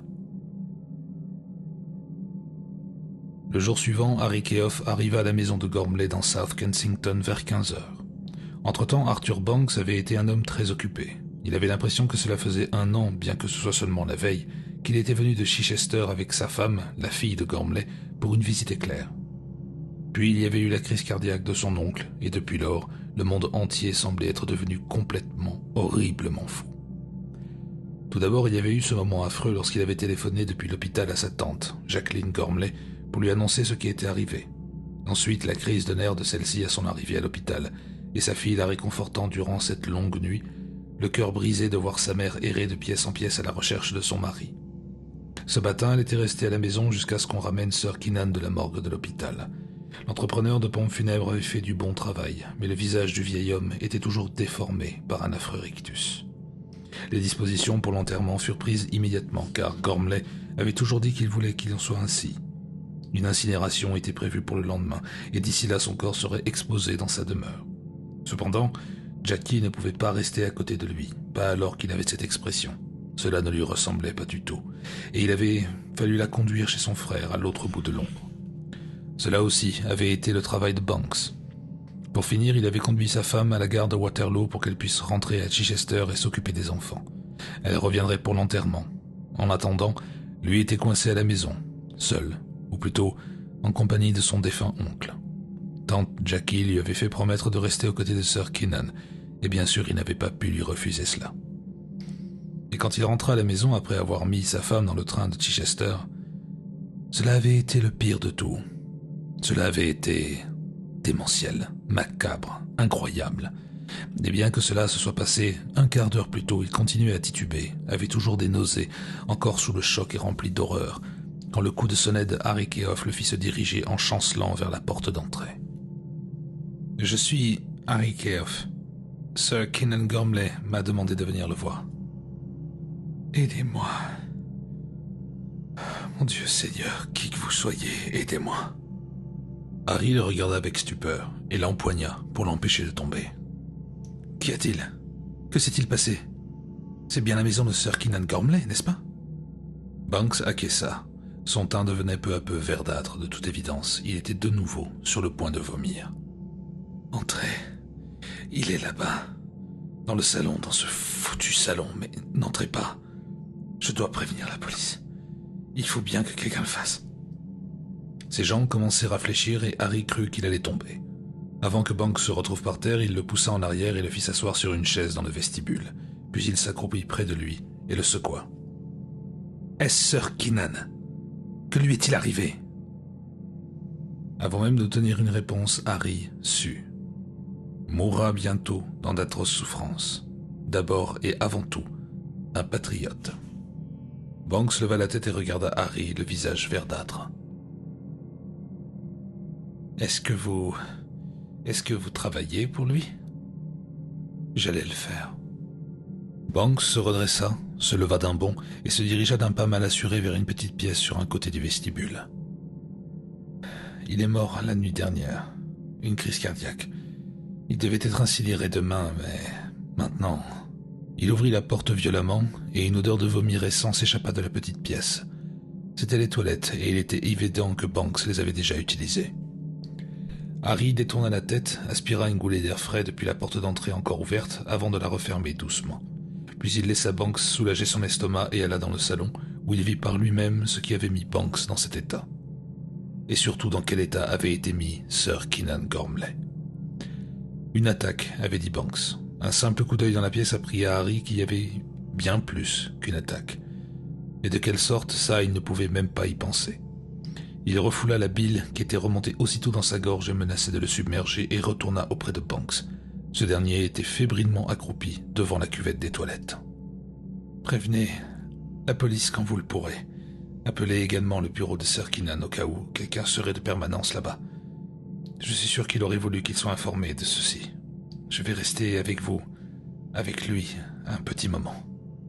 Le jour suivant, Harry Keough arriva à la maison de Gormley dans South Kensington vers quinze heures. Entre-temps, Arthur Banks avait été un homme très occupé. Il avait l'impression que cela faisait un an, bien que ce soit seulement la veille, qu'il était venu de Chichester avec sa femme, la fille de Gormley, pour une visite éclair. Puis il y avait eu la crise cardiaque de son oncle, et depuis lors, le monde entier semblait être devenu complètement, horriblement fou. Tout d'abord, il y avait eu ce moment affreux lorsqu'il avait téléphoné depuis l'hôpital à sa tante, Jacqueline Gormley, pour lui annoncer ce qui était arrivé. Ensuite, la crise de nerfs de celle-ci à son arrivée à l'hôpital, et sa fille la réconfortant durant cette longue nuit, le cœur brisé de voir sa mère errer de pièce en pièce à la recherche de son mari. Ce matin, elle était restée à la maison jusqu'à ce qu'on ramène Sir Keenan de la morgue de l'hôpital. L'entrepreneur de pompes funèbres avait fait du bon travail, mais le visage du vieil homme était toujours déformé par un affreux rictus. Les dispositions pour l'enterrement furent prises immédiatement, car Gormley avait toujours dit qu'il voulait qu'il en soit ainsi. Une incinération était prévue pour le lendemain, et d'ici là son corps serait exposé dans sa demeure. Cependant, Jackie ne pouvait pas rester à côté de lui, pas alors qu'il avait cette expression. Cela ne lui ressemblait pas du tout, et il avait fallu la conduire chez son frère à l'autre bout de Londres. Cela aussi avait été le travail de Banks. Pour finir, il avait conduit sa femme à la gare de Waterloo pour qu'elle puisse rentrer à Chichester et s'occuper des enfants. Elle reviendrait pour l'enterrement. En attendant, lui était coincé à la maison, seul, ou plutôt en compagnie de son défunt oncle. Tante Jackie lui avait fait promettre de rester aux côtés de Sir Keenan, et bien sûr il n'avait pas pu lui refuser cela. Et quand il rentra à la maison après avoir mis sa femme dans le train de Chichester, cela avait été le pire de tout. Cela avait été démentiel, macabre, incroyable. Et bien que cela se soit passé un quart d'heure plus tôt, il continuait à tituber, avait toujours des nausées, encore sous le choc et rempli d'horreur, quand le coup de sonnette de Harry Keough le fit se diriger en chancelant vers la porte d'entrée. « Je suis Harry Keough. Sir Keenan Gormley m'a demandé de venir le voir. »« Aidez-moi. Mon Dieu Seigneur, qui que vous soyez, aidez-moi. » Harry le regarda avec stupeur et l'empoigna pour l'empêcher de tomber. « Qu'y a-t-il? Que s'est-il passé? C'est bien la maison de Sir Keenan Gormley, n'est-ce pas ?» Banks acquiesça. Son teint devenait peu à peu verdâtre, de toute évidence. Il était de nouveau sur le point de vomir. « Entrez. Il est là-bas. Dans le salon, dans ce foutu salon. Mais n'entrez pas. Je dois prévenir la police. Il faut bien que quelqu'un le fasse. » Ses jambes commençaient à fléchir et Harry crut qu'il allait tomber. Avant que Banks se retrouve par terre, il le poussa en arrière et le fit s'asseoir sur une chaise dans le vestibule. Puis il s'accroupit près de lui et le secoua. « Est-ce Sir Keenan? Que lui est-il arrivé ?» Avant même d'obtenir une réponse, Harry sut. Mourra bientôt dans d'atroces souffrances. D'abord et avant tout, un patriote. Banks leva la tête et regarda Harry, le visage verdâtre. « Est-ce que vous... Est-ce que vous travaillez pour lui ?»« J'allais le faire. » Banks se redressa, se leva d'un bond et se dirigea d'un pas mal assuré vers une petite pièce sur un côté du vestibule. « Il est mort la nuit dernière. Une crise cardiaque. Il devait être incinéré demain, mais... maintenant... » Il ouvrit la porte violemment et une odeur de vomi récent s'échappa de la petite pièce. C'étaient les toilettes et il était évident que Banks les avait déjà utilisées. Harry détourna la tête, aspira une goulée d'air frais depuis la porte d'entrée encore ouverte avant de la refermer doucement. Puis il laissa Banks soulager son estomac et alla dans le salon, où il vit par lui-même ce qui avait mis Banks dans cet état. Et surtout dans quel état avait été mis Sir Keenan Gormley. Une attaque, avait dit Banks. Un simple coup d'œil dans la pièce apprit à Harry qu'il y avait bien plus qu'une attaque. Et de quelle sorte, ça, il ne pouvait même pas y penser. Il refoula la bile qui était remontée aussitôt dans sa gorge et menaçait de le submerger et retourna auprès de Banks. Ce dernier était fébrilement accroupi devant la cuvette des toilettes. « Prévenez la police quand vous le pourrez. Appelez également le bureau de Sir Keenan au cas où quelqu'un serait de permanence là-bas. Je suis sûr qu'il aurait voulu qu'il soit informé de ceci. Je vais rester avec vous, avec lui, un petit moment. »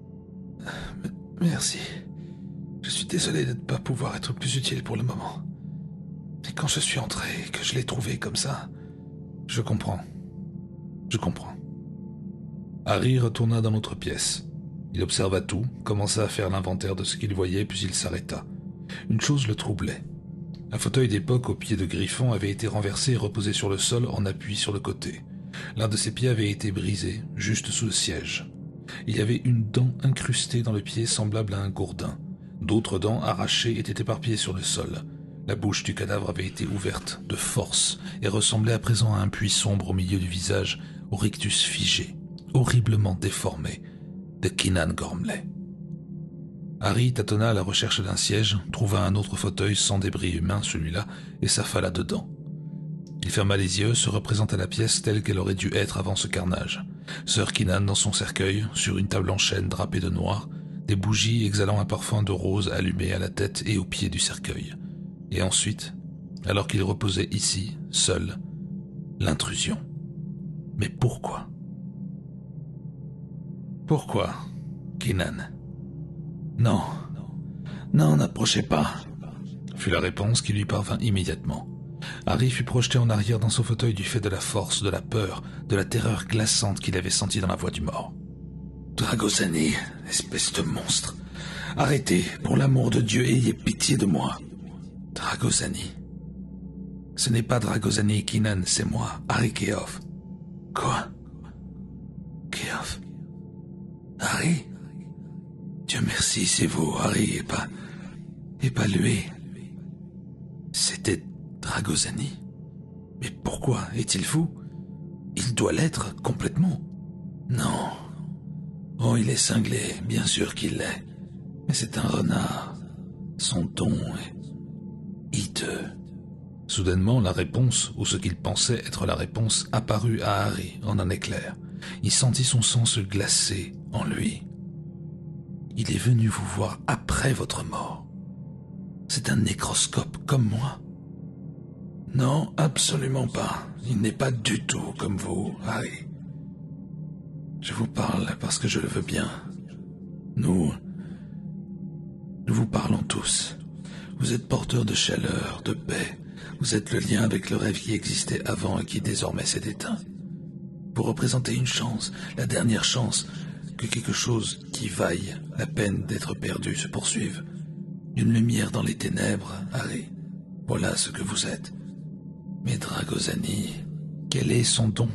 Merci. Je suis désolé de ne pas pouvoir être plus utile pour le moment. Et quand je suis entré et que je l'ai trouvé comme ça... Je comprends. Je comprends. Harry retourna dans l'autre pièce. Il observa tout, commença à faire l'inventaire de ce qu'il voyait, puis il s'arrêta. Une chose le troublait. Un fauteuil d'époque au pied de griffon avait été renversé et reposé sur le sol en appui sur le côté. L'un de ses pieds avait été brisé, juste sous le siège. Il y avait une dent incrustée dans le pied semblable à un gourdin. D'autres dents arrachées étaient éparpillées sur le sol. La bouche du cadavre avait été ouverte, de force, et ressemblait à présent à un puits sombre au milieu du visage, au rictus figé, horriblement déformé, de Keenan Gormley. Harry tâtonna à la recherche d'un siège, trouva un autre fauteuil sans débris humain, celui-là, et s'affala dedans. Il ferma les yeux, se représenta la pièce telle qu'elle aurait dû être avant ce carnage. Sir Keenan dans son cercueil, sur une table en chêne drapée de noir, des bougies exhalant un parfum de rose allumées à la tête et au pied du cercueil. Et ensuite, alors qu'il reposait ici, seul, l'intrusion. Mais pourquoi? Pourquoi, Keenan? Non, non, n'approchez pas, fut la réponse qui lui parvint immédiatement. Harry fut projeté en arrière dans son fauteuil du fait de la force, de la peur, de la terreur glaçante qu'il avait sentie dans la voix du mort. Dragosani, espèce de monstre, arrêtez, pour l'amour de Dieu, ayez pitié de moi. Dragosani. Ce n'est pas Dragosani Keenan, c'est moi, Harry Keough. Quoi? Keough? Harry? Dieu merci, c'est vous, Harry, et pas... et pas lui. C'était Dragosani. Mais pourquoi? Est-il fou? Il doit l'être complètement. Non. Oh, il est cinglé, bien sûr qu'il l'est. Mais c'est un renard. Son ton est hideux. Soudainement, la réponse, ou ce qu'il pensait être la réponse, apparut à Harry en un éclair. Il sentit son sang se glacer en lui. Il est venu vous voir après votre mort. C'est un nécroscope comme moi. Non, absolument pas. Il n'est pas du tout comme vous, Harry. Je vous parle parce que je le veux bien. Nous... Nous vous parlons tous. Vous êtes porteur de chaleur, de paix. Vous êtes le lien avec le rêve qui existait avant et qui désormais s'est éteint. Vous représentez une chance, la dernière chance, que quelque chose qui vaille la peine d'être perdu se poursuive. Une lumière dans les ténèbres, Harry. Voilà ce que vous êtes. Mais Dragosani, quel est son don?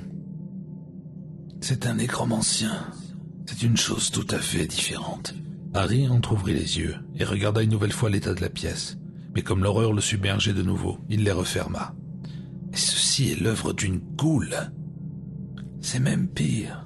C'est un nécromancien. C'est une chose tout à fait différente. Harry entr'ouvrit les yeux et regarda une nouvelle fois l'état de la pièce. Mais comme l'horreur le submergeait de nouveau, il les referma. Et ceci est l'œuvre d'une goule. C'est même pire.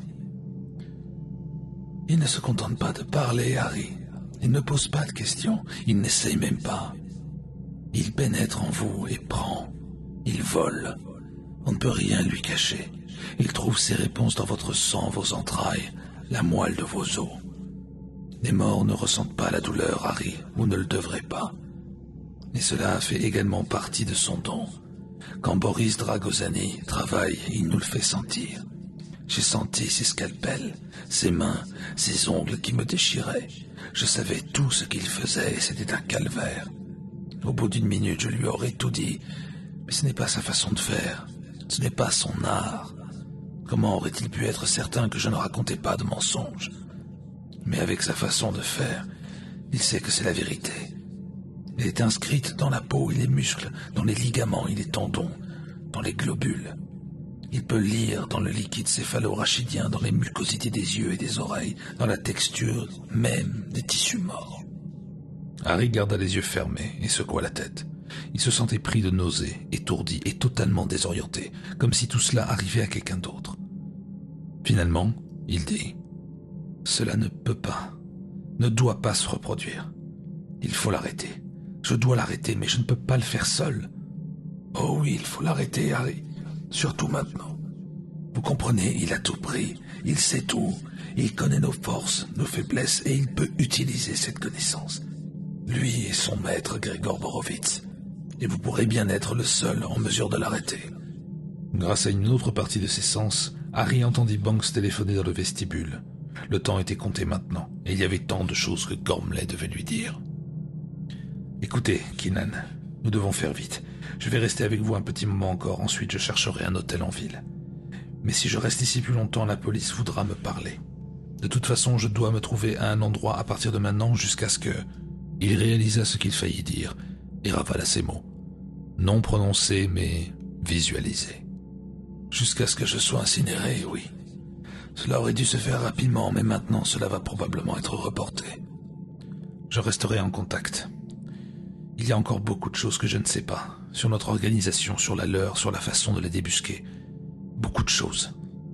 Il ne se contente pas de parler, Harry. Il ne pose pas de questions. Il n'essaye même pas. Il pénètre en vous et prend. Il vole. On ne peut rien lui cacher. Il trouve ses réponses dans votre sang, vos entrailles, la moelle de vos os. Les morts ne ressentent pas la douleur, Harry, ou ne le devraient pas. Et cela fait également partie de son don. Quand Boris Dragosani travaille, il nous le fait sentir. J'ai senti ses scalpels, ses mains, ses ongles qui me déchiraient. Je savais tout ce qu'il faisait et c'était un calvaire. Au bout d'une minute, je lui aurais tout dit. Mais ce n'est pas sa façon de faire. Ce n'est pas son art. Comment aurait-il pu être certain que je ne racontais pas de mensonges? Mais avec sa façon de faire, il sait que c'est la vérité. Elle est inscrite dans la peau et les muscles, dans les ligaments et les tendons, dans les globules. Il peut lire dans le liquide céphalo-rachidien, dans les mucosités des yeux et des oreilles, dans la texture même des tissus morts. Harry garda les yeux fermés et secoua la tête. Il se sentait pris de nausées, étourdi et totalement désorienté, comme si tout cela arrivait à quelqu'un d'autre. Finalement, il dit « Cela ne peut pas, ne doit pas se reproduire. Il faut l'arrêter. Je dois l'arrêter, mais je ne peux pas le faire seul. Oh oui, il faut l'arrêter, Harry. Surtout maintenant. Vous comprenez, il a tout pris. Il sait tout. Il connaît nos forces, nos faiblesses, et il peut utiliser cette connaissance. Lui et son maître, Grégor Borovitz. Et vous pourrez bien être le seul en mesure de l'arrêter. Grâce à une autre partie de ses sens, Harry entendit Banks téléphoner dans le vestibule. Le temps était compté maintenant, et il y avait tant de choses que Gormley devait lui dire. « Écoutez, Keenan, nous devons faire vite. Je vais rester avec vous un petit moment encore, ensuite je chercherai un hôtel en ville. Mais si je reste ici plus longtemps, la police voudra me parler. De toute façon, je dois me trouver à un endroit à partir de maintenant jusqu'à ce que... » Il réalisa ce qu'il faillit dire et ravala ces mots. Non prononcés, mais visualisés. « Jusqu'à ce que je sois incinéré, oui. Cela aurait dû se faire rapidement, mais maintenant cela va probablement être reporté. Je resterai en contact. Il y a encore beaucoup de choses que je ne sais pas, sur notre organisation, sur la leur, sur la façon de la débusquer. Beaucoup de choses.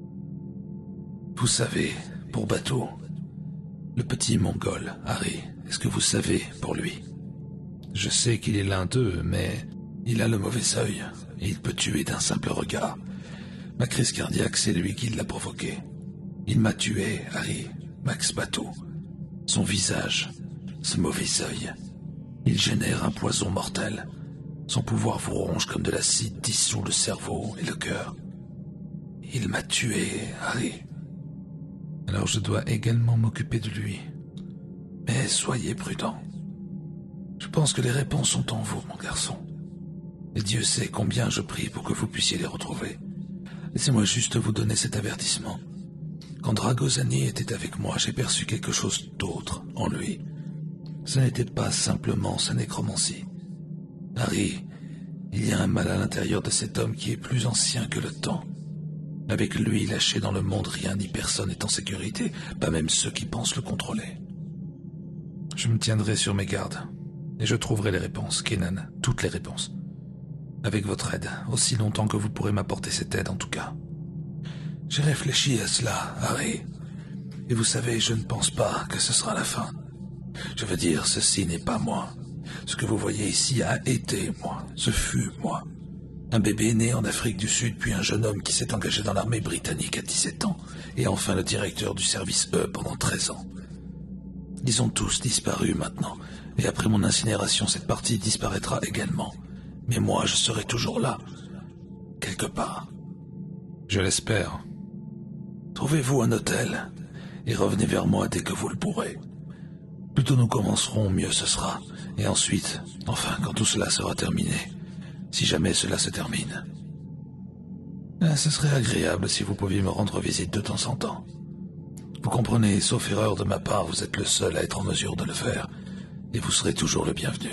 Vous savez, pour Bateau, le petit Mongol, Harry, est-ce que vous savez pour lui? Je sais qu'il est l'un d'eux, mais il a le mauvais œil, et il peut tuer d'un simple regard. Ma crise cardiaque, c'est lui qui l'a provoquée. Il m'a tué, Harry, Max Bateau. Son visage, ce mauvais œil, il génère un poison mortel. Son pouvoir vous ronge comme de l'acide, dissout le cerveau et le cœur. Il m'a tué, Harry. Alors je dois également m'occuper de lui. Mais soyez prudent. Je pense que les réponses sont en vous, mon garçon. Et Dieu sait combien je prie pour que vous puissiez les retrouver. Laissez-moi juste vous donner cet avertissement. Quand Dragosani était avec moi, j'ai perçu quelque chose d'autre en lui. Ce n'était pas simplement sa nécromancie. Harry, il y a un mal à l'intérieur de cet homme qui est plus ancien que le temps. Avec lui, lâché dans le monde, rien ni personne n'est en sécurité, pas même ceux qui pensent le contrôler. Je me tiendrai sur mes gardes, et je trouverai les réponses, Keenan, toutes les réponses. Avec votre aide, aussi longtemps que vous pourrez m'apporter cette aide en tout cas. J'ai réfléchi à cela, Harry. Et vous savez, je ne pense pas que ce sera la fin. Je veux dire, ceci n'est pas moi. Ce que vous voyez ici a été moi. Ce fut moi. Un bébé né en Afrique du Sud, puis un jeune homme qui s'est engagé dans l'armée britannique à dix-sept ans, et enfin le directeur du service E pendant treize ans. Ils ont tous disparu maintenant, et après mon incinération, cette partie disparaîtra également. Mais moi, je serai toujours là, quelque part. Je l'espère. Trouvez-vous un hôtel, et revenez vers moi dès que vous le pourrez. Plus tôt nous commencerons, mieux ce sera. Et ensuite, enfin, quand tout cela sera terminé, si jamais cela se termine. Eh, ce serait agréable si vous pouviez me rendre visite de temps en temps. Vous comprenez, sauf erreur de ma part, vous êtes le seul à être en mesure de le faire, et vous serez toujours le bienvenu.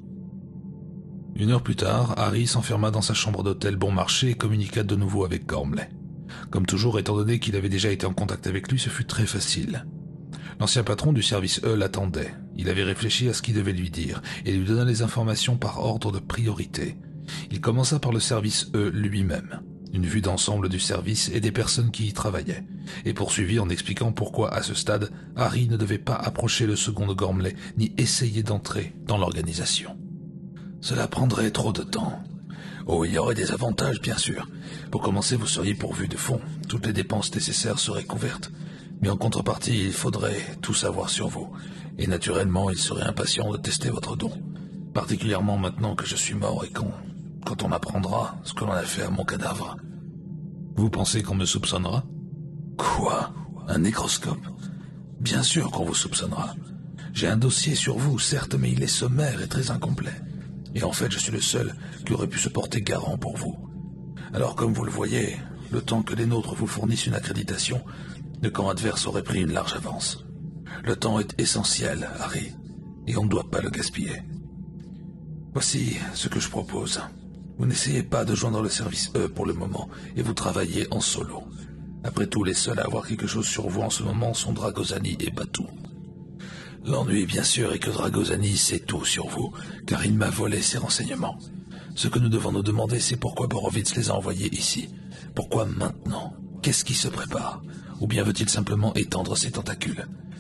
Une heure plus tard, Harry s'enferma dans sa chambre d'hôtel bon marché et communiqua de nouveau avec Gormley. Comme toujours, étant donné qu'il avait déjà été en contact avec lui, ce fut très facile. L'ancien patron du service E l'attendait. Il avait réfléchi à ce qu'il devait lui dire et lui donna les informations par ordre de priorité. Il commença par le service E lui-même, une vue d'ensemble du service et des personnes qui y travaillaient, et poursuivit en expliquant pourquoi, à ce stade, Harry ne devait pas approcher le second de Gormley ni essayer d'entrer dans l'organisation. Cela prendrait trop de temps. Oh, il y aurait des avantages, bien sûr. Pour commencer, vous seriez pourvu de fonds. Toutes les dépenses nécessaires seraient couvertes. Mais en contrepartie, il faudrait tout savoir sur vous. Et naturellement, il serait impatient de tester votre don. Particulièrement maintenant que je suis mort et qu'on, quand on apprendra ce que l'on a fait à mon cadavre. Vous pensez qu'on me soupçonnera? Quoi? Un nécroscope? Bien sûr qu'on vous soupçonnera. J'ai un dossier sur vous, certes, mais il est sommaire et très incomplet. Et en fait, je suis le seul qui aurait pu se porter garant pour vous. Alors, comme vous le voyez, le temps que les nôtres vous fournissent une accréditation, le camp adverse aurait pris une large avance. Le temps est essentiel, Harry, et on ne doit pas le gaspiller. Voici ce que je propose. Vous n'essayez pas de joindre le service E pour le moment, et vous travaillez en solo. Après tout, les seuls à avoir quelque chose sur vous en ce moment sont Dragosani et Batou. L'ennui, bien sûr, est que Dragosani sait tout sur vous, car il m'a volé ses renseignements. Ce que nous devons nous demander, c'est pourquoi Borovitz les a envoyés ici. Pourquoi maintenant? Qu'est-ce qui se prépare? Ou bien veut-il simplement étendre ses tentacules?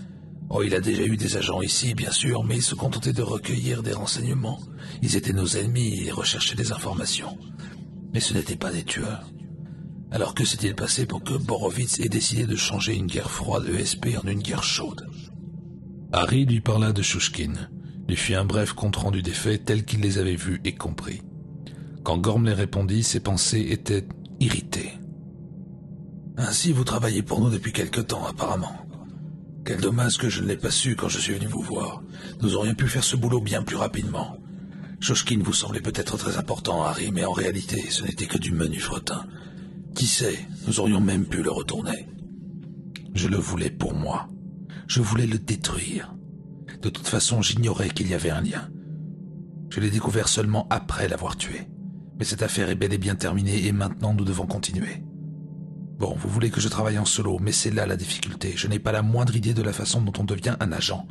Oh, il a déjà eu des agents ici, bien sûr, mais il se contentait de recueillir des renseignements. Ils étaient nos ennemis et recherchaient des informations. Mais ce n'étaient pas des tueurs. Alors que s'est-il passé pour que Borovitz ait décidé de changer une guerre froide E S P en une guerre chaude? Harry lui parla de Shushkin, lui fit un bref compte-rendu des faits tels qu'il les avait vus et compris. Quand Gormley répondit, ses pensées étaient irritées. Ainsi vous travaillez pour nous depuis quelque temps, apparemment. Quel dommage que je ne l'ai pas su quand je suis venu vous voir. Nous aurions pu faire ce boulot bien plus rapidement. Shushkin vous semblait peut-être très important, Harry, mais en réalité, ce n'était que du menu fretin. Qui sait, nous aurions même pu le retourner. Je le voulais pour moi. Je voulais le détruire. De toute façon, j'ignorais qu'il y avait un lien. Je l'ai découvert seulement après l'avoir tué. Mais cette affaire est bel et bien terminée et maintenant nous devons continuer. Bon, vous voulez que je travaille en solo, mais c'est là la difficulté. Je n'ai pas la moindre idée de la façon dont on devient un agent.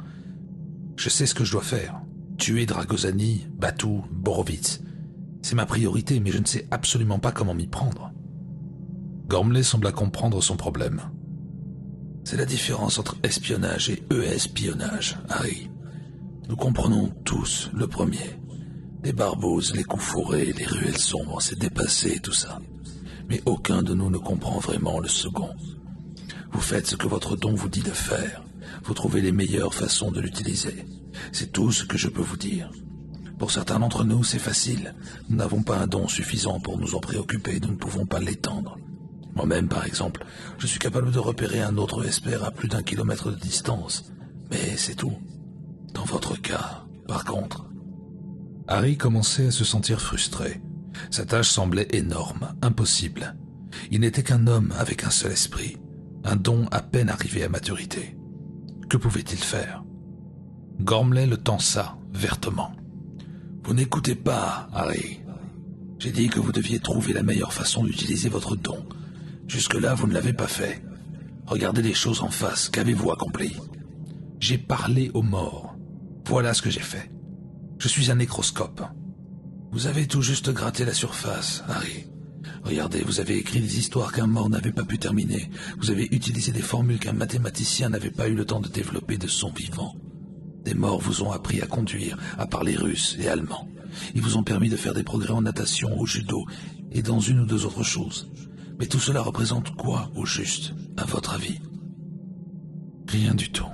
Je sais ce que je dois faire. Tuer Dragosani, Batou, Borovitz. C'est ma priorité, mais je ne sais absolument pas comment m'y prendre. Gormley sembla comprendre son problème. C'est la différence entre espionnage et E-espionnage, Harry. Nous comprenons tous le premier. Les barbouzes, les coups fourrés, les ruelles sombres, c'est dépassé et tout ça. Mais aucun de nous ne comprend vraiment le second. Vous faites ce que votre don vous dit de faire. Vous trouvez les meilleures façons de l'utiliser. C'est tout ce que je peux vous dire. Pour certains d'entre nous, c'est facile. Nous n'avons pas un don suffisant pour nous en préoccuper, nous ne pouvons pas l'étendre. Moi-même, par exemple, je suis capable de repérer un autre espère à plus d'un kilomètre de distance. Mais c'est tout. Dans votre cas, par contre... Harry commençait à se sentir frustré. Sa tâche semblait énorme, impossible. Il n'était qu'un homme avec un seul esprit, un don à peine arrivé à maturité. Que pouvait-il faire? Gormley le tensa vertement. « Vous n'écoutez pas, Harry. J'ai dit que vous deviez trouver la meilleure façon d'utiliser votre don. Jusque-là, vous ne l'avez pas fait. Regardez les choses en face, qu'avez-vous accompli? J'ai parlé aux morts. Voilà ce que j'ai fait. Je suis un nécroscope. Vous avez tout juste gratté la surface, Harry. Regardez, vous avez écrit des histoires qu'un mort n'avait pas pu terminer. Vous avez utilisé des formules qu'un mathématicien n'avait pas eu le temps de développer de son vivant. Des morts vous ont appris à conduire, à parler russe et allemand. Ils vous ont permis de faire des progrès en natation, au judo et dans une ou deux autres choses. Mais tout cela représente quoi, au juste, à votre avis? Rien du tout.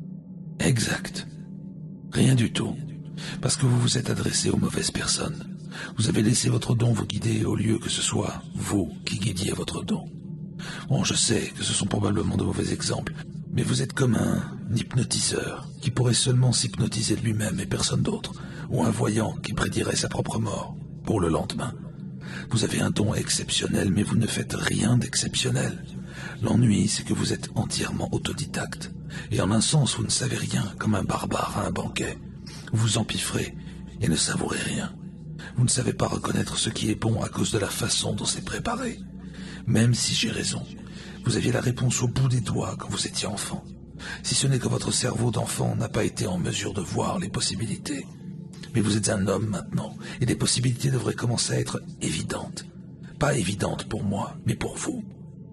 Exact. Rien du tout. Parce que vous vous êtes adressé aux mauvaises personnes. Vous avez laissé votre don vous guider au lieu que ce soit vous qui guidiez votre don. Bon, je sais que ce sont probablement de mauvais exemples, mais vous êtes comme un hypnotiseur qui pourrait seulement s'hypnotiser lui-même et personne d'autre, ou un voyant qui prédirait sa propre mort pour le lendemain. Vous avez un don exceptionnel, mais vous ne faites rien d'exceptionnel. L'ennui, c'est que vous êtes entièrement autodidacte. Et en un sens, vous ne savez rien, comme un barbare à un banquet. Vous vous empiffrez et ne savourez rien. Vous ne savez pas reconnaître ce qui est bon à cause de la façon dont c'est préparé. Même si j'ai raison, vous aviez la réponse au bout des doigts quand vous étiez enfant. Si ce n'est que votre cerveau d'enfant n'a pas été en mesure de voir les possibilités. Mais vous êtes un homme maintenant, et les possibilités devraient commencer à être évidentes. Pas évidentes pour moi, mais pour vous.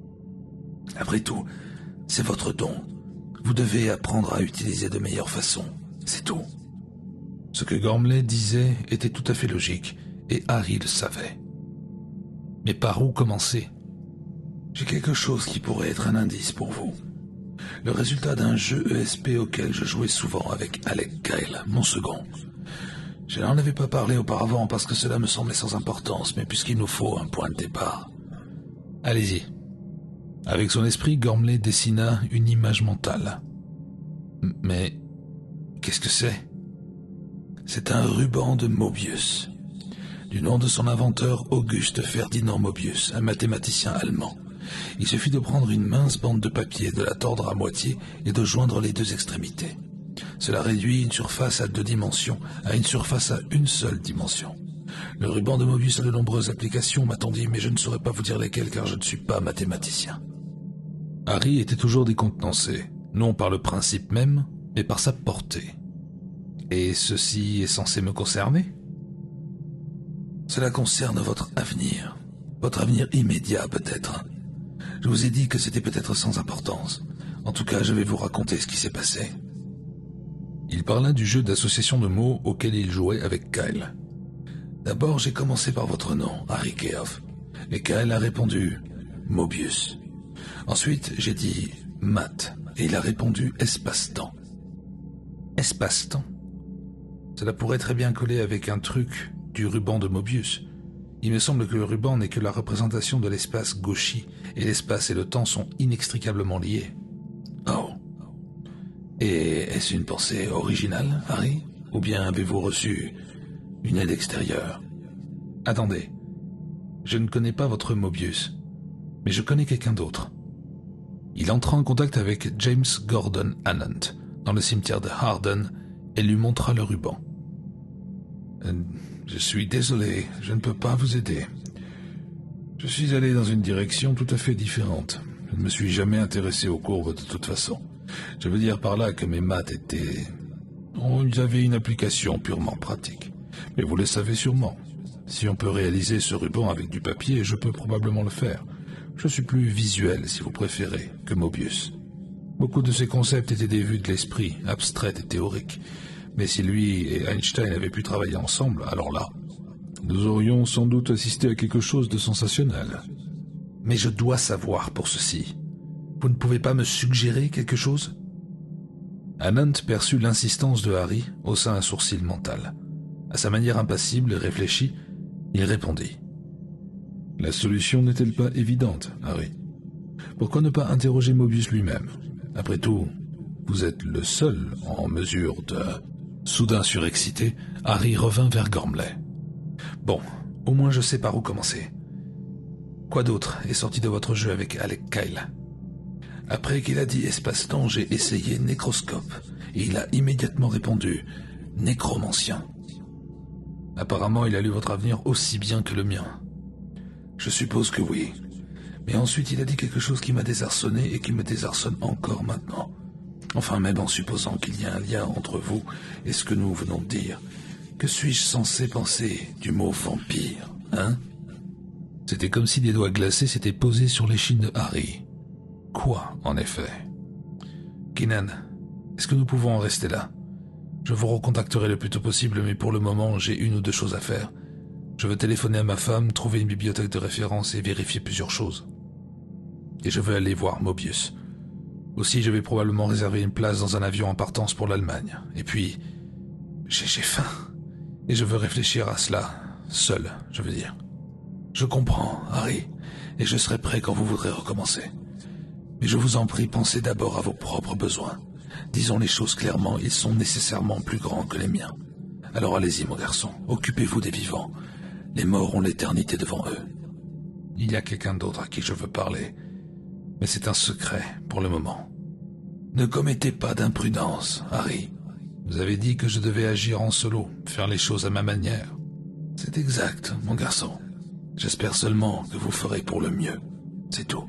Après tout, c'est votre don. Vous devez apprendre à utiliser de meilleures façons. C'est tout. Ce que Gormley disait était tout à fait logique, et Harry le savait. Mais par où commencer? J'ai quelque chose qui pourrait être un indice pour vous. Le résultat d'un jeu E S P auquel je jouais souvent avec Alec Kyle, mon second. Je n'en avais pas parlé auparavant parce que cela me semblait sans importance, mais puisqu'il nous faut un point de départ. Allez-y. Avec son esprit, Gormley dessina une image mentale. Mais qu'est-ce que c'est? C'est un ruban de Mobius, du nom de son inventeur Auguste Ferdinand Mobius, un mathématicien allemand. Il suffit de prendre une mince bande de papier, de la tordre à moitié et de joindre les deux extrémités. Cela réduit une surface à deux dimensions à une surface à une seule dimension. Le ruban de Mobius a de nombreuses applications, m'a-t-on dit, mais je ne saurais pas vous dire lesquelles car je ne suis pas mathématicien. Harry était toujours décontenancé, non par le principe même, mais par sa portée. Et ceci est censé me concerner? Cela concerne votre avenir. Votre avenir immédiat, peut-être. Je vous ai dit que c'était peut-être sans importance. En tout cas, je vais vous raconter ce qui s'est passé. Il parla du jeu d'association de mots auquel il jouait avec Kyle. D'abord, j'ai commencé par votre nom, Harry Keough, et Kyle a répondu « Mobius ». Ensuite, j'ai dit « Matt », et il a répondu « Espace-temps ». Espace-temps? Cela pourrait très bien coller avec un truc du ruban de Mobius. Il me semble que le ruban n'est que la représentation de l'espace gauchy, et l'espace et le temps sont inextricablement liés. Oh. Et est-ce une pensée originale, Harry? Ou bien avez-vous reçu une aide extérieure? Attendez. Je ne connais pas votre Mobius, mais je connais quelqu'un d'autre. Il entra en contact avec James Gordon Annant dans le cimetière de Harden et lui montra le ruban. Euh, je suis désolé, je ne peux pas vous aider. Je suis allé dans une direction tout à fait différente. Je ne me suis jamais intéressé aux courbes de toute façon. Je veux dire par là que mes maths étaient... Oh, ils avaient une application purement pratique. Mais vous le savez sûrement. Si on peut réaliser ce ruban avec du papier, je peux probablement le faire. Je suis plus visuel, si vous préférez, que Mobius. Beaucoup de ces concepts étaient des vues de l'esprit, abstraites et théoriques. Mais si lui et Einstein avaient pu travailler ensemble, alors là, nous aurions sans doute assisté à quelque chose de sensationnel. Mais je dois savoir pour ceci. Vous ne pouvez pas me suggérer quelque chose? Annant perçut l'insistance de Harry, haussa un sourcil mental. À sa manière impassible et réfléchie, il répondit. La solution n'est-elle pas évidente, Harry? Pourquoi ne pas interroger Mobius lui-même? Après tout, vous êtes le seul en mesure de... Soudain surexcité, Harry revint vers Gormley. Bon, au moins je sais par où commencer. Quoi d'autre est sorti de votre jeu avec Alec Kyle? Après qu'il a dit espace-temps, j'ai essayé nécroscope, et il a immédiatement répondu nécromancien. Apparemment, il a lu votre avenir aussi bien que le mien. Je suppose que oui. Mais ensuite, il a dit quelque chose qui m'a désarçonné et qui me désarçonne encore maintenant. Enfin, même en supposant qu'il y a un lien entre vous et ce que nous venons de dire, que suis-je censé penser du mot vampire, hein? C'était comme si des doigts glacés s'étaient posés sur l'échine de Harry. Quoi, en effet? Keenan, est-ce que nous pouvons en rester là? Je vous recontacterai le plus tôt possible, mais pour le moment, j'ai une ou deux choses à faire. Je veux téléphoner à ma femme, trouver une bibliothèque de référence et vérifier plusieurs choses. Et je veux aller voir Mobius. Aussi, je vais probablement réserver une place dans un avion en partance pour l'Allemagne. Et puis, j'ai, j'ai faim. Et je veux réfléchir à cela, seul, je veux dire. Je comprends, Harry, et je serai prêt quand vous voudrez recommencer. Mais je vous en prie, pensez d'abord à vos propres besoins. Disons les choses clairement, ils sont nécessairement plus grands que les miens. Alors allez-y, mon garçon, occupez-vous des vivants. Les morts ont l'éternité devant eux. Il y a quelqu'un d'autre à qui je veux parler, mais c'est un secret pour le moment. Ne commettez pas d'imprudence, Harry. Vous avez dit que je devais agir en solo, faire les choses à ma manière. C'est exact, mon garçon. J'espère seulement que vous ferez pour le mieux. C'est tout.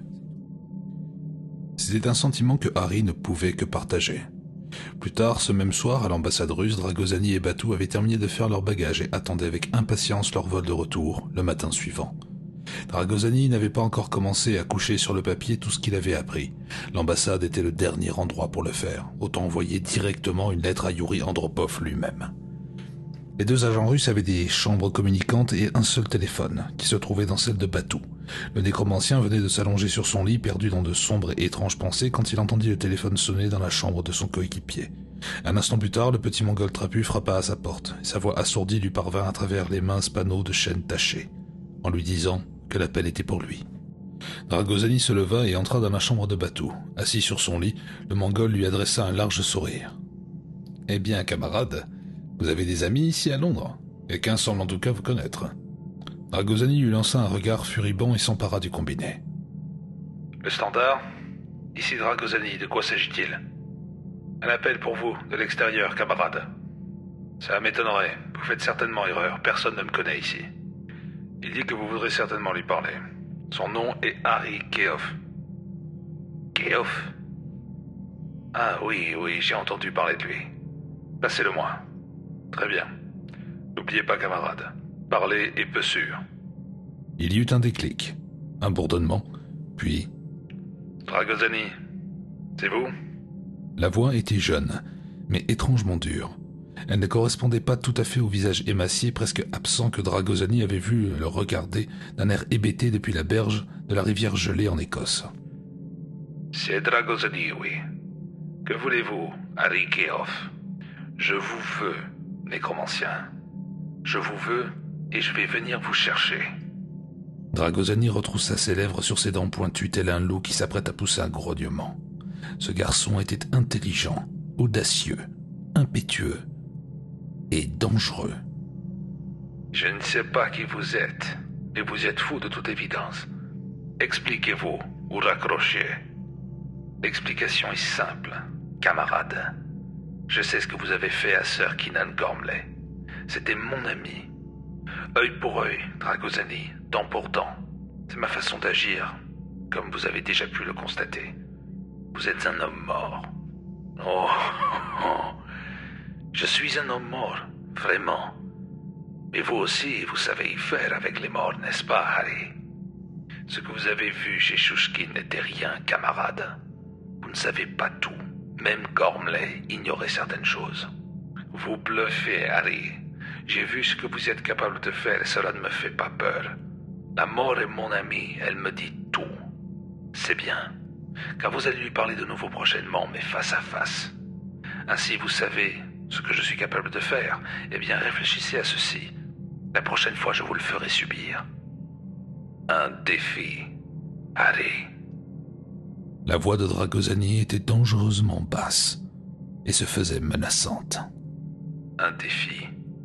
C'était un sentiment que Harry ne pouvait que partager. Plus tard, ce même soir, à l'ambassade russe, Dragosani et Batou avaient terminé de faire leurs bagages et attendaient avec impatience leur vol de retour, le matin suivant. Dragosani n'avait pas encore commencé à coucher sur le papier tout ce qu'il avait appris. L'ambassade était le dernier endroit pour le faire, autant envoyer directement une lettre à Yuri Andropov lui-même. Les deux agents russes avaient des chambres communicantes et un seul téléphone, qui se trouvait dans celle de Batou. Le nécromancien venait de s'allonger sur son lit, perdu dans de sombres et étranges pensées, quand il entendit le téléphone sonner dans la chambre de son coéquipier. Un instant plus tard, le petit mongol trapu frappa à sa porte, et sa voix assourdie lui parvint à travers les minces panneaux de chêne tachés, en lui disant que l'appel était pour lui. Dragosani se leva et entra dans la chambre de Batou. Assis sur son lit, le mongol lui adressa un large sourire. « Eh bien, camarade, vous avez des amis ici à Londres, et qu'un semble en tout cas vous connaître. » Dragosani lui lança un regard furibond et s'empara du combiné. « Le standard? Ici Dragosani, de quoi s'agit-il? » « Un appel pour vous, de l'extérieur, camarade. »« Ça m'étonnerait, vous faites certainement erreur, personne ne me connaît ici. » Il dit que vous voudrez certainement lui parler. Son nom est Harry Keough. Keough? Ah oui, oui, j'ai entendu parler de lui. Passez-le-moi. Très bien. N'oubliez pas, camarade, parler est peu sûr. Il y eut un déclic, un bourdonnement, puis... Dragosani, c'est vous? La voix était jeune, mais étrangement dure. Elle ne correspondait pas tout à fait au visage émacié, presque absent que Dragosani avait vu le regarder d'un air hébété depuis la berge de la rivière gelée en Écosse. « C'est Dragosani, oui. Que voulez-vous, Harry Keof? Je vous veux, nécromancien. Je vous veux et je vais venir vous chercher. » Dragosani retroussa ses lèvres sur ses dents pointues tel un loup qui s'apprête à pousser un grognement. Ce garçon était intelligent, audacieux, impétueux et dangereux. « Je ne sais pas qui vous êtes, mais vous êtes fou de toute évidence. Expliquez-vous ou raccrochez. L'explication est simple, camarade. Je sais ce que vous avez fait à Sir Keenan Gormley. C'était mon ami. Œil pour œil, Dragosani, dent pour dent. C'est ma façon d'agir, comme vous avez déjà pu le constater. Vous êtes un homme mort. Oh, oh, oh. Je suis un homme mort, vraiment. Mais vous aussi, vous savez y faire avec les morts, n'est-ce pas, Harry? Ce que vous avez vu chez Shushkin n'était rien, camarade. Vous ne savez pas tout. Même Gormley ignorait certaines choses. Vous bluffez, Harry. J'ai vu ce que vous êtes capable de faire et cela ne me fait pas peur. La mort est mon amie, elle me dit tout. C'est bien, car vous allez lui parler de nouveau prochainement, mais face à face. Ainsi vous savez ce que je suis capable de faire. Eh bien, réfléchissez à ceci. La prochaine fois, je vous le ferai subir. Un défi, Harry. La voix de Dragosani était dangereusement basse et se faisait menaçante. Un défi.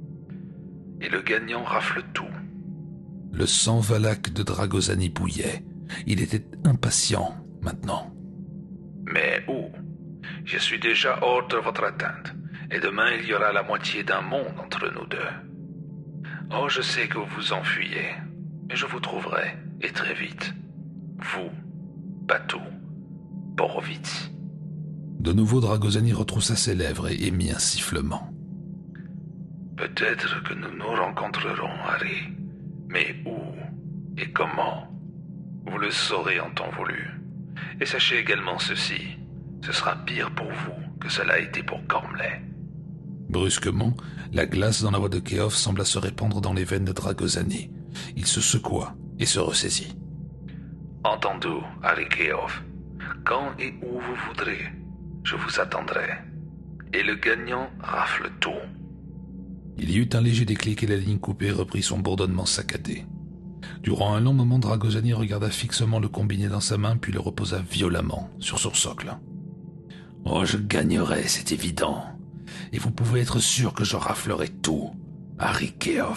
Et le gagnant rafle tout. Le sang valaque de Dragosani bouillait. Il était impatient maintenant. Mais où? Je suis déjà hors de votre atteinte. Et demain, il y aura la moitié d'un monde entre nous deux. Oh, je sais que vous vous enfuyez. Mais je vous trouverai, et très vite. Vous, Batou, Borovitz. De nouveau, Dragosani retroussa ses lèvres et émit un sifflement. Peut-être que nous nous rencontrerons, Harry. Mais où et comment? Vous le saurez en temps voulu. Et sachez également ceci. Ce sera pire pour vous que cela a été pour Gormley. Brusquement, la glace dans la voix de Keof sembla se répandre dans les veines de Dragosani. Il se secoua et se ressaisit. Entendu, Harry Keof. Quand et où vous voudrez, je vous attendrai. Et le gagnant rafle tout. Il y eut un léger déclic et la ligne coupée reprit son bourdonnement saccadé. Durant un long moment, Dragosani regarda fixement le combiné dans sa main puis le reposa violemment sur son socle. « Oh, je gagnerai, c'est évident. Et vous pouvez être sûr que je raflerai tout, Harry Keof. »